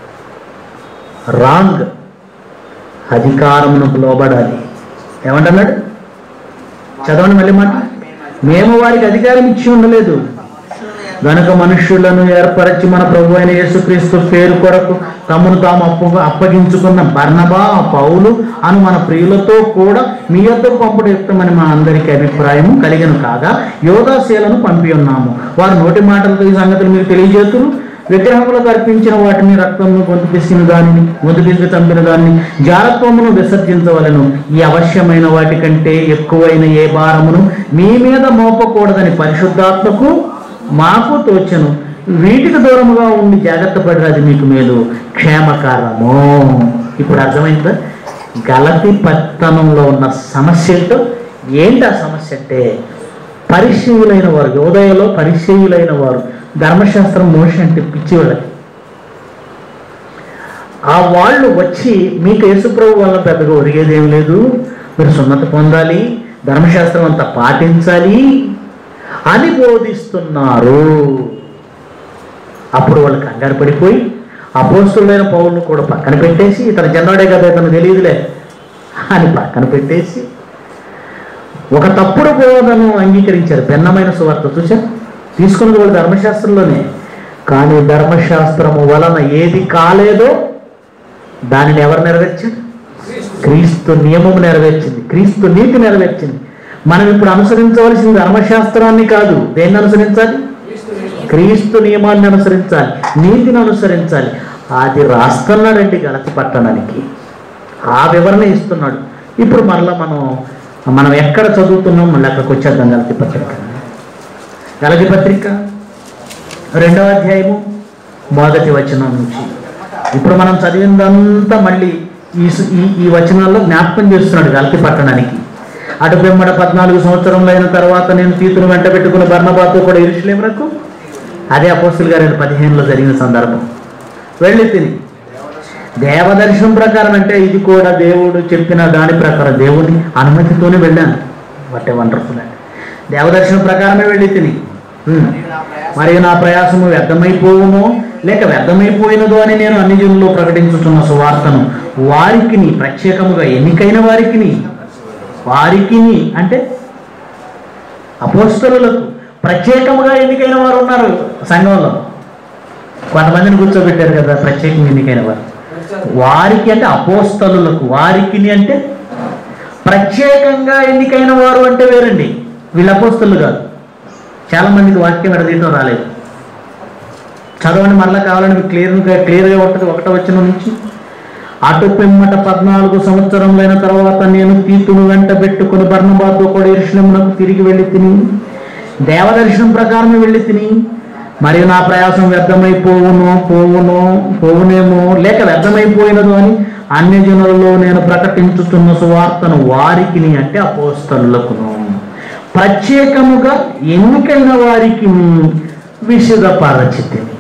రాంగ్ అధికారమునకు లోబడాలి. ఏమంటున్నాడు చదవండి మళ్ళీ మాట. మేము వారికి అధికారం ఇచ్చి ఉండలేదు గనుక మనుష్యులను ఏర్పరచి మన ప్రభు అయిన యేసుక్రీస్తు పేరు కొరకు తమను తాము అప్పు అప్పగించుకున్న బర్నబా పౌలు అను మన ప్రియులతో కూడా మీ యొద్దకు పంపుట యుక్తమని మా అందరికీ అభిప్రాయం కలిగిన కాగా యోధాశీలను పంపి ఉన్నాము. వారు నోటి మాటలతో ఈ సంగతులు మీరు తెలియజేతులు. విగ్రహములకు అర్పించిన వాటిని రక్తమును గొంతు పిసికిన దానిని గొంతు పిసికి చంపిన దానిని జారత్వమును విసర్జించవలను. ఈ అవశ్యమైన వాటి కంటే ఎక్కువైన ఏ భారమును మీ మీద మోపకూడదని పరిశుద్ధాత్మకు మాకు తోచను. వీటికి దూరముగా ఉండి జాగ్రత్త పడి అది మీకు మేలు క్షేమకారము. ఇప్పుడు అర్థమైందా గలతీ పట్టణంలో ఉన్న సమస్య ఏంటో? ఏంటి ఆ సమస్య అంటే పరిచయులైన వారు, యోదయలో పరిచయులైన వారు ధర్మశాస్త్రం మోషన్ అంటే పిచ్చి వాళ్ళకి. ఆ వాళ్ళు వచ్చి మీకు యేసుప్రభు వల్ల పెద్దగా ఒరిగేదేం లేదు, మీరు సున్నతి పొందాలి, ధర్మశాస్త్రం అంతా పాటించాలి అని బోధిస్తున్నారు. అప్పుడు వాళ్ళు కంగారు పడిపోయి అపోస్తలుడైన పౌలును కూడా పక్కన పెట్టేసి, ఇతను జన్నాడే కదా ఇతను తెలియదులే అని పక్కన పెట్టేసి ఒక తప్పుడు బోధను అంగీకరించారు. భిన్నమైన సువార్త చూసారు, తీసుకున్నది వాళ్ళు ధర్మశాస్త్రంలోనే. కానీ ధర్మశాస్త్రము వలన ఏది కాలేదో దానిని ఎవరు నెరవేర్చారు? క్రీస్తు నియమము నెరవేర్చింది, క్రీస్తు నీతి నెరవేర్చింది. మనం ఇప్పుడు అనుసరించవలసింది ధర్మశాస్త్రాన్ని కాదు, దేన్ని అనుసరించాలి? క్రీస్తు నియమాన్ని అనుసరించాలి, నీతిని అనుసరించాలి. అది రాస్తున్నాడండి గలతీ పట్టణానికి, ఆ వివరణ ఇస్తున్నాడు. ఇప్పుడు మరలా మనం మనం ఎక్కడ చదువుతున్నాం మళ్ళీ అక్కడికి వచ్చేద్దాం. గలతీ పత్రిక గలతీ పత్రిక రెండవ అధ్యాయము మొదటి వచనం నుంచి ఇప్పుడు మనం చదివిందంతా మళ్ళీ ఈ ఈ వచనాల్లో జ్ఞాపకం చేస్తున్నాడు గలతీ పట్టణానికి. అటు పిమ్మట పద్నాలుగు సంవత్సరంలో అయిన తర్వాత నేను తీతును వెంట పెట్టుకున్న బర్నబాతో కూడా యెరూషలేమునకు, అదే అపోస్తలుల గారు పదిహేనులో జరిగిన సందర్భం, వెళ్ళి తిని దేవదర్శనం ప్రకారం అంటే ఇది కూడా దేవుడు చెప్పిన దాని ప్రకారం దేవుని అనుమతితోనే వెళ్ళాను. వాట్ ఏ వండర్ఫుల్ అండి. దేవదర్శనం ప్రకారమే వెళ్ళి తిని మరియు నా ప్రయాసము వ్యర్థమైపోవునో లేక వ్యర్థమైపోయినదో అని నేను అన్ని జనుల్లో ప్రకటించుతున్న సువార్తను వారికిని, ప్రత్యేకముగా ఎన్నికైన వారికిని వారికిని అంటే అపోస్తలులకు ప్రత్యేకముగా ఎన్నికైన వారు ఉన్నారు సంఘంలో. కొంతమందిని కూర్చోబెట్టారు కదా ప్రత్యేకంగా ఎన్నికైన వారు. వారికి అంటే అపోస్తలులకు, వారికిని అంటే ప్రత్యేకంగా ఎన్నికైన వారు అంటే వేరండి. వీళ్ళు అపోస్తలు కాదు. చాలా మందికి వాక్యం ఎడదీయటం రాలేదు. చదవండి మరలా కావాలని మీకు క్లియర్గా క్లియర్గా ఉంటుంది ఒకటో వచనం నుంచి. అటు పిమ్మట పద్నాలుగు సంవత్సరములైన తర్వాత నేను తీతును వెంట పెట్టుకుని బర్నబాతో కూడా యెరూషలేమునకు తిరిగి వెళ్ళి తిని దేవదర్శనం ప్రకారమే వెళ్ళి తిని మరియు నా ప్రయాసం వ్యర్థమైపోవును పోవును పోవునేమో లేక వ్యర్థమైపోయినదో అని అన్యజనులలో నేను ప్రకటించుతున్న సువార్తను వారికి అంటే అపోస్తలులకును ప్రత్యేకముగా ఎన్నికైన వారికి విశుద్ధపరచితిని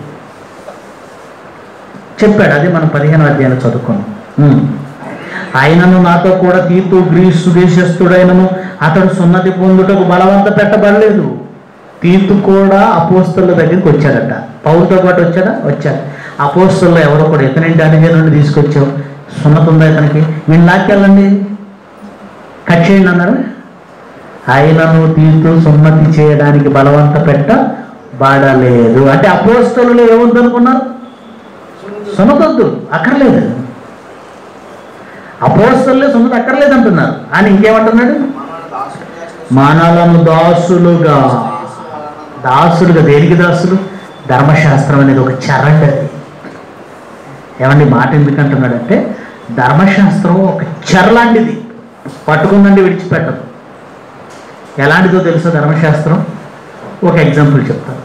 చెప్పాడు. అది మనం పదిహేను అధ్యాయంలో చదువుకున్నాం. ఆయనను నాతో కూడా తీతు గ్రీసు దేశస్థుడైనను అతడు సున్నతి పొందుటకు బలవంత పెట్టబడలేదు. తీతు కూడా అపోస్తలుల దగ్గరికి వచ్చాడట. పౌరుతో పాటు వచ్చాడా? వచ్చాడు. అపోస్తలులు ఎవరో కూడా ఇతనేంటి అన్ని నుండి తీసుకొచ్చావు, సున్నతి ఉందా ఇతనికి, వీళ్ళు లాక్కెళ్ళండి, కట్ చేయండి అన్నారు. ఆయనను తీతు సున్నతి చేయడానికి బలవంత పెట్టబడలేదు. అంటే అపోస్తలులు ఏమొద్దనుకున్నారు? సున్నతొద్దు, అక్కర్లేదు. అపోస్తలులే సున్నతి అక్కర్లేదు అంటున్నారు. అని ఇంకేమంటున్నాడు? మానవులను దాసులుగా. దాసులుగా దేనికి దాసులు? ధర్మశాస్త్రం అనేది ఒక చెరండి. అది ఏమండి మాట ఎందుకంటున్నాడంటే ధర్మశాస్త్రం ఒక చెర లాంటిది, పట్టుకుందండి విడిచిపెట్టదు. ఎలాంటిదో తెలుసా ధర్మశాస్త్రం? ఒక ఎగ్జాంపుల్ చెప్తాను.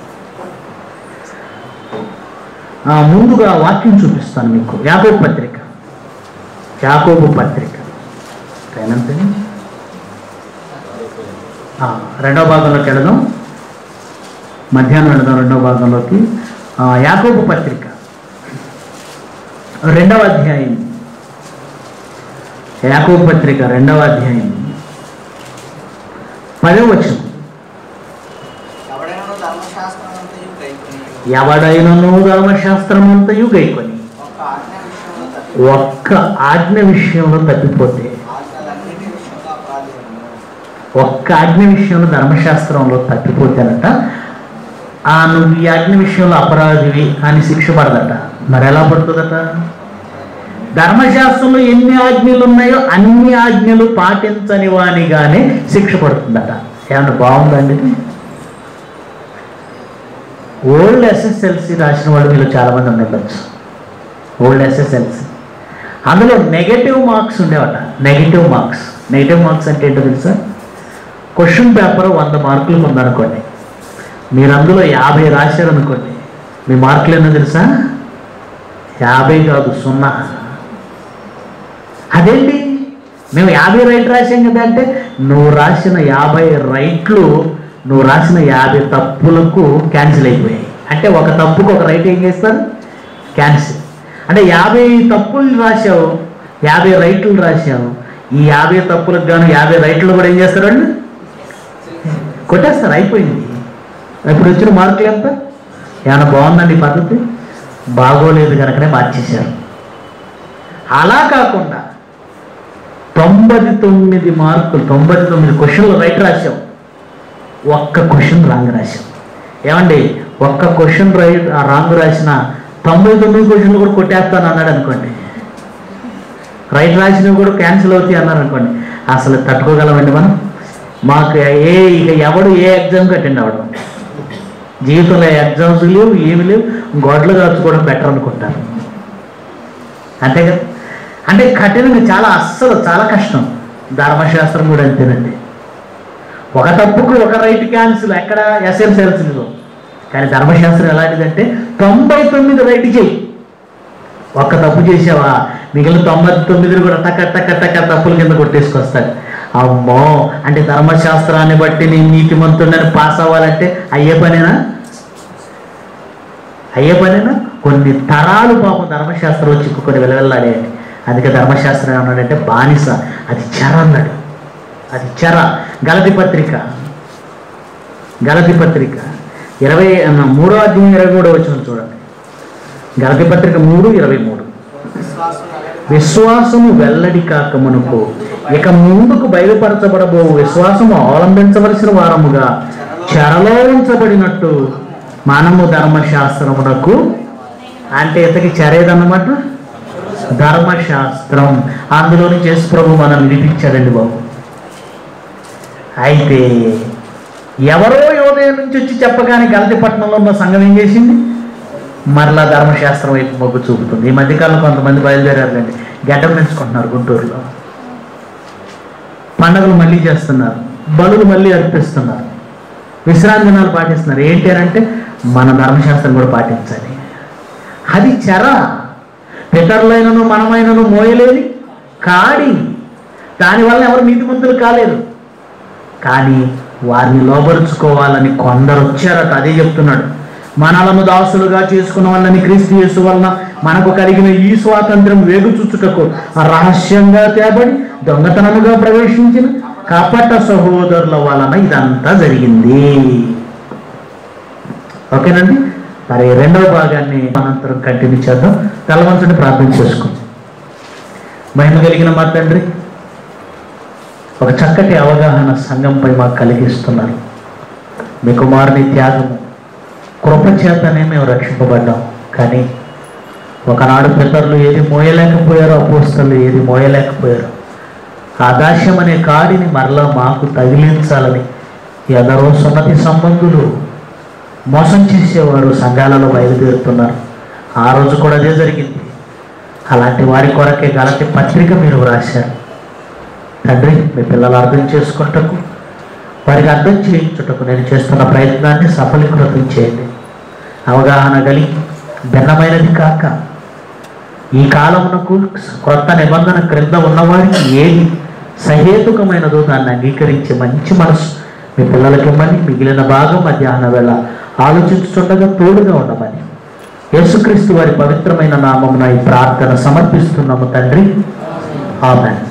ముందుగా వాక్యం చూపిస్తాను మీకు. యాకోబు పత్రిక, యాకోబు పత్రిక ఏనంటే రెండవ భాగంలోకి వెళదాం. మధ్యాహ్నం వెళదాం రెండవ భాగంలోకి. యాకోబు పత్రిక రెండవ అధ్యాయం, యాకోబు పత్రిక రెండవ అధ్యాయం పదవ వచనం. ఎవడైనను ధర్మశాస్త్రమంతయు గైకొని ఒక్క ఆజ్ఞ విషయంలో తప్పిపోతే, ఒక్క ఆజ్ఞ విషయంలో ధర్మశాస్త్రంలో తప్పిపోతేనట ఆ నువ్వు ఈ ఆజ్ఞ విషయంలో అపరాధివి అని శిక్ష పడదట. మరి ఎలా పడుతుందట? ధర్మశాస్త్రంలో ఎన్ని ఆజ్ఞలు ఉన్నాయో అన్ని ఆజ్ఞలు పాటించని వానిగానే శిక్ష పడుతుందట. ఏమన్నా బాగుందండి? ఓల్డ్ ఎస్ఎస్ఎల్సి రాసిన వాళ్ళు మీరు చాలామంది ఉండవచ్చు. ఓల్డ్ ఎస్ఎస్ఎల్సి అందులో నెగటివ్ మార్క్స్ ఉండేవట. నెగిటివ్ మార్క్స్ నెగిటివ్ మార్క్స్ అంటే ఏంటో తెలుసా? క్వశ్చన్ పేపర్ వంద మార్కులు ఉందనుకోండి, మీరు అందులో యాభై రాశారనుకోండి, మీ మార్కులు ఎన్నో తెలుసా? యాభై కాదు, సున్నా. అదేంటి మేము యాభై రైట్ రాసాం కదా అంటే, నువ్వు రాసిన యాభై రైట్లు నువ్వు రాసిన యాభై తప్పులకు క్యాన్సిల్ అయిపోయాయి. అంటే ఒక తప్పుకు ఒక రైట్ ఏం చేస్తారు? క్యాన్సిల్. అంటే యాభై తప్పులు రాశావు, యాభై రైట్లు రాశావు. ఈ యాభై తప్పులకు గాను యాభై రైట్లు కూడా ఏం చేస్తారండి? కొట్టేస్తారు, అయిపోయింది. ఇప్పుడు వచ్చిన మార్కులు ఎంత? ఏమైనా బాగుందండి ఈ పద్ధతి? బాగోలేదు కనుకనే మార్చేశారు. అలా కాకుండా తొంభై తొమ్మిది మార్కులు తొంభై తొమ్మిది క్వశ్చన్లు రైట్ రాశావు, ఒక్క క్వశ్చన్ రాంగ్ రాశావు. ఏమండి ఒక్క క్వశ్చన్ రైట్ రాంగ్ రాసిన తొంభై తొమ్మిది క్వశ్చన్లు కూడా కొట్టేస్తాను అన్నాడు అనుకోండి, రైట్ రాసినవి కూడా క్యాన్సిల్ అవుతాయి అన్నారు అనుకోండి, అసలు తట్టుకోగలమండి మనం? మాకు ఏ ఇక ఎవడు ఏ ఎగ్జామ్కి అటెండ్ అవ్వడం, జీవితంలో ఎగ్జామ్స్ లేవు, ఏమి లేవు, గొడ్లు కాచుకోవడం బెటర్ అనుకుంటారు. అంతే కదా? అంటే కఠినంగా చాలా, అస్సలు చాలా కష్టం. ధర్మశాస్త్రం కూడా అంతేనండి. ఒక తప్పుకు ఒక రైట్ క్యాన్సిల్ ఎక్కడ? ఎస్ఎల్సెల్సీలో. కానీ ధర్మశాస్త్రం ఎలాంటిదంటే తొంభై తొమ్మిది రైట్ చేయి, ఒక్క తప్పు చేసావా మిగిలిన తొంభై తొమ్మిది కూడా టక్క టక్క టక్క తప్పుల కింద కొట్టేసుకొస్తాడు. అమ్మో, అంటే ధర్మశాస్త్రాన్ని బట్టి నేను నీతిమంతుడని పాస్ అవ్వాలంటే అయ్యే పనేనా? అయ్యే పనేనా? కొన్ని తరాలు పాపం ధర్మశాస్త్రంలో చిక్కుకొని వెలవెల్లాడేయండి. అందుకే ధర్మశాస్త్రం ఏమన్నాడంటే బానిస, అది చెర అన్నాడు. అది చెర. గలతి పత్రిక, గలతి పత్రిక ఇరవై మూడో అధ్యాయం ఇరవై మూడో వచనం చూడండి. గలతి పత్రిక మూడు ఇరవై మూడు. విశ్వాసము వెల్లడి కాక మునుపు ఇక ముందుకు బయలుపరచబడబో విశ్వాసము అవలంబించవలసిన వారముగా చెరలో ఉంచబడినట్టు మనము ధర్మశాస్త్రమునకు, అంటే ఇంతకి చెరేదన్నమాట ధర్మశాస్త్రం, అందులోని చేసు ప్రభు మనం విడిపించాడండి బాబు. అయితే ఎవరో యోదయం నుంచి వచ్చి చెప్పగానే గలతి పట్టణంలో ఉన్న సంఘం ఏం చేసింది? మరలా ధర్మశాస్త్రం వైపు మొగ్గు చూపుతుంది. ఈ మధ్యకాలంలో కొంతమంది బయలుదేరారండి, గడ్డం పెంచుకుంటున్నారు గుంటూరులో, పండుగలు మళ్ళీ చేస్తున్నారు, బలులు మళ్ళీ అర్పిస్తున్నారు, విశ్రాంతి దినాలు పాటిస్తున్నారు. ఏంటి అని అంటే మన ధర్మశాస్త్రం కూడా పాటించాలి. అది చెర. పితరులైనను మనమైనను మోయలేని కాడి. దానివల్ల ఎవరు నీతిమంతులు కాలేరు. కానీ వారిని లోబరుచుకోవాలని కొందరు వచ్చారట. అదే చెప్తున్నాడు. మనలను దాసులుగా చేసుకున్న వాళ్ళని క్రీస్తు యేసు వలన మనకు కలిగిన ఈ స్వాతంత్ర్యం వేగుచుచ్చుటకు రహస్యంగా తేబడి దొంగతనముగా ప్రవేశించిన కపట సహోదరుల వలన ఇదంతా జరిగింది. ఓకేనండి. మరి రెండవ భాగాన్ని అనంతరం కంటిన్యూ చేద్దాం. తలవంచుని ప్రార్థన చేసుకుందాం. మహిమ కలిగిన మా తండ్రి, ఒక చక్కటి అవగాహన సంఘంపై మాకు కలిగిస్తున్నారు. మీ కుమారుని త్యాగము కృపచేతనే మేము రక్షింపబడ్డాం. కానీ ఒకనాడు పితరులు ఏది మోయలేకపోయారో, అపోస్తలు ఏది మోయలేకపోయారో, ఆదాస్యం అనే కాడిని మరలా మాకు తగిలించాలని ఎందరో సున్నతి సంబంధులు మోసం చేసేవారు సంఘాలలో బయలుదేరుతున్నారు. ఆ రోజు కూడా అదే జరిగింది. అలాంటి వారి కొరకే గలతి పత్రిక మీరు వ్రాశారు. తండ్రి, మీ పిల్లలు అర్థం చేసుకుంటకు, వారికి అర్థం చేయించుటకు నేను చేస్తున్న ప్రయత్నాన్ని సఫలీకృతం చేయండి. అవగాహన కలిగి భిన్నమైనది కాక ఈ కాలమునకు కొత్త నిబంధన క్రింద ఉన్నవారికి ఏది సహేతుకమైనదో దాన్ని అంగీకరించే మంచి మనసు మీ పిల్లలకి ఇమ్మని, మిగిలిన భాగం మధ్యాహ్న వేళ ఆలోచించుతుండగా తోడుగా ఉండమని యేసుక్రీస్తు వారి పవిత్రమైన నామమున ఈ ప్రార్థన సమర్పిస్తున్నాము తండ్రి. ఆమేన్.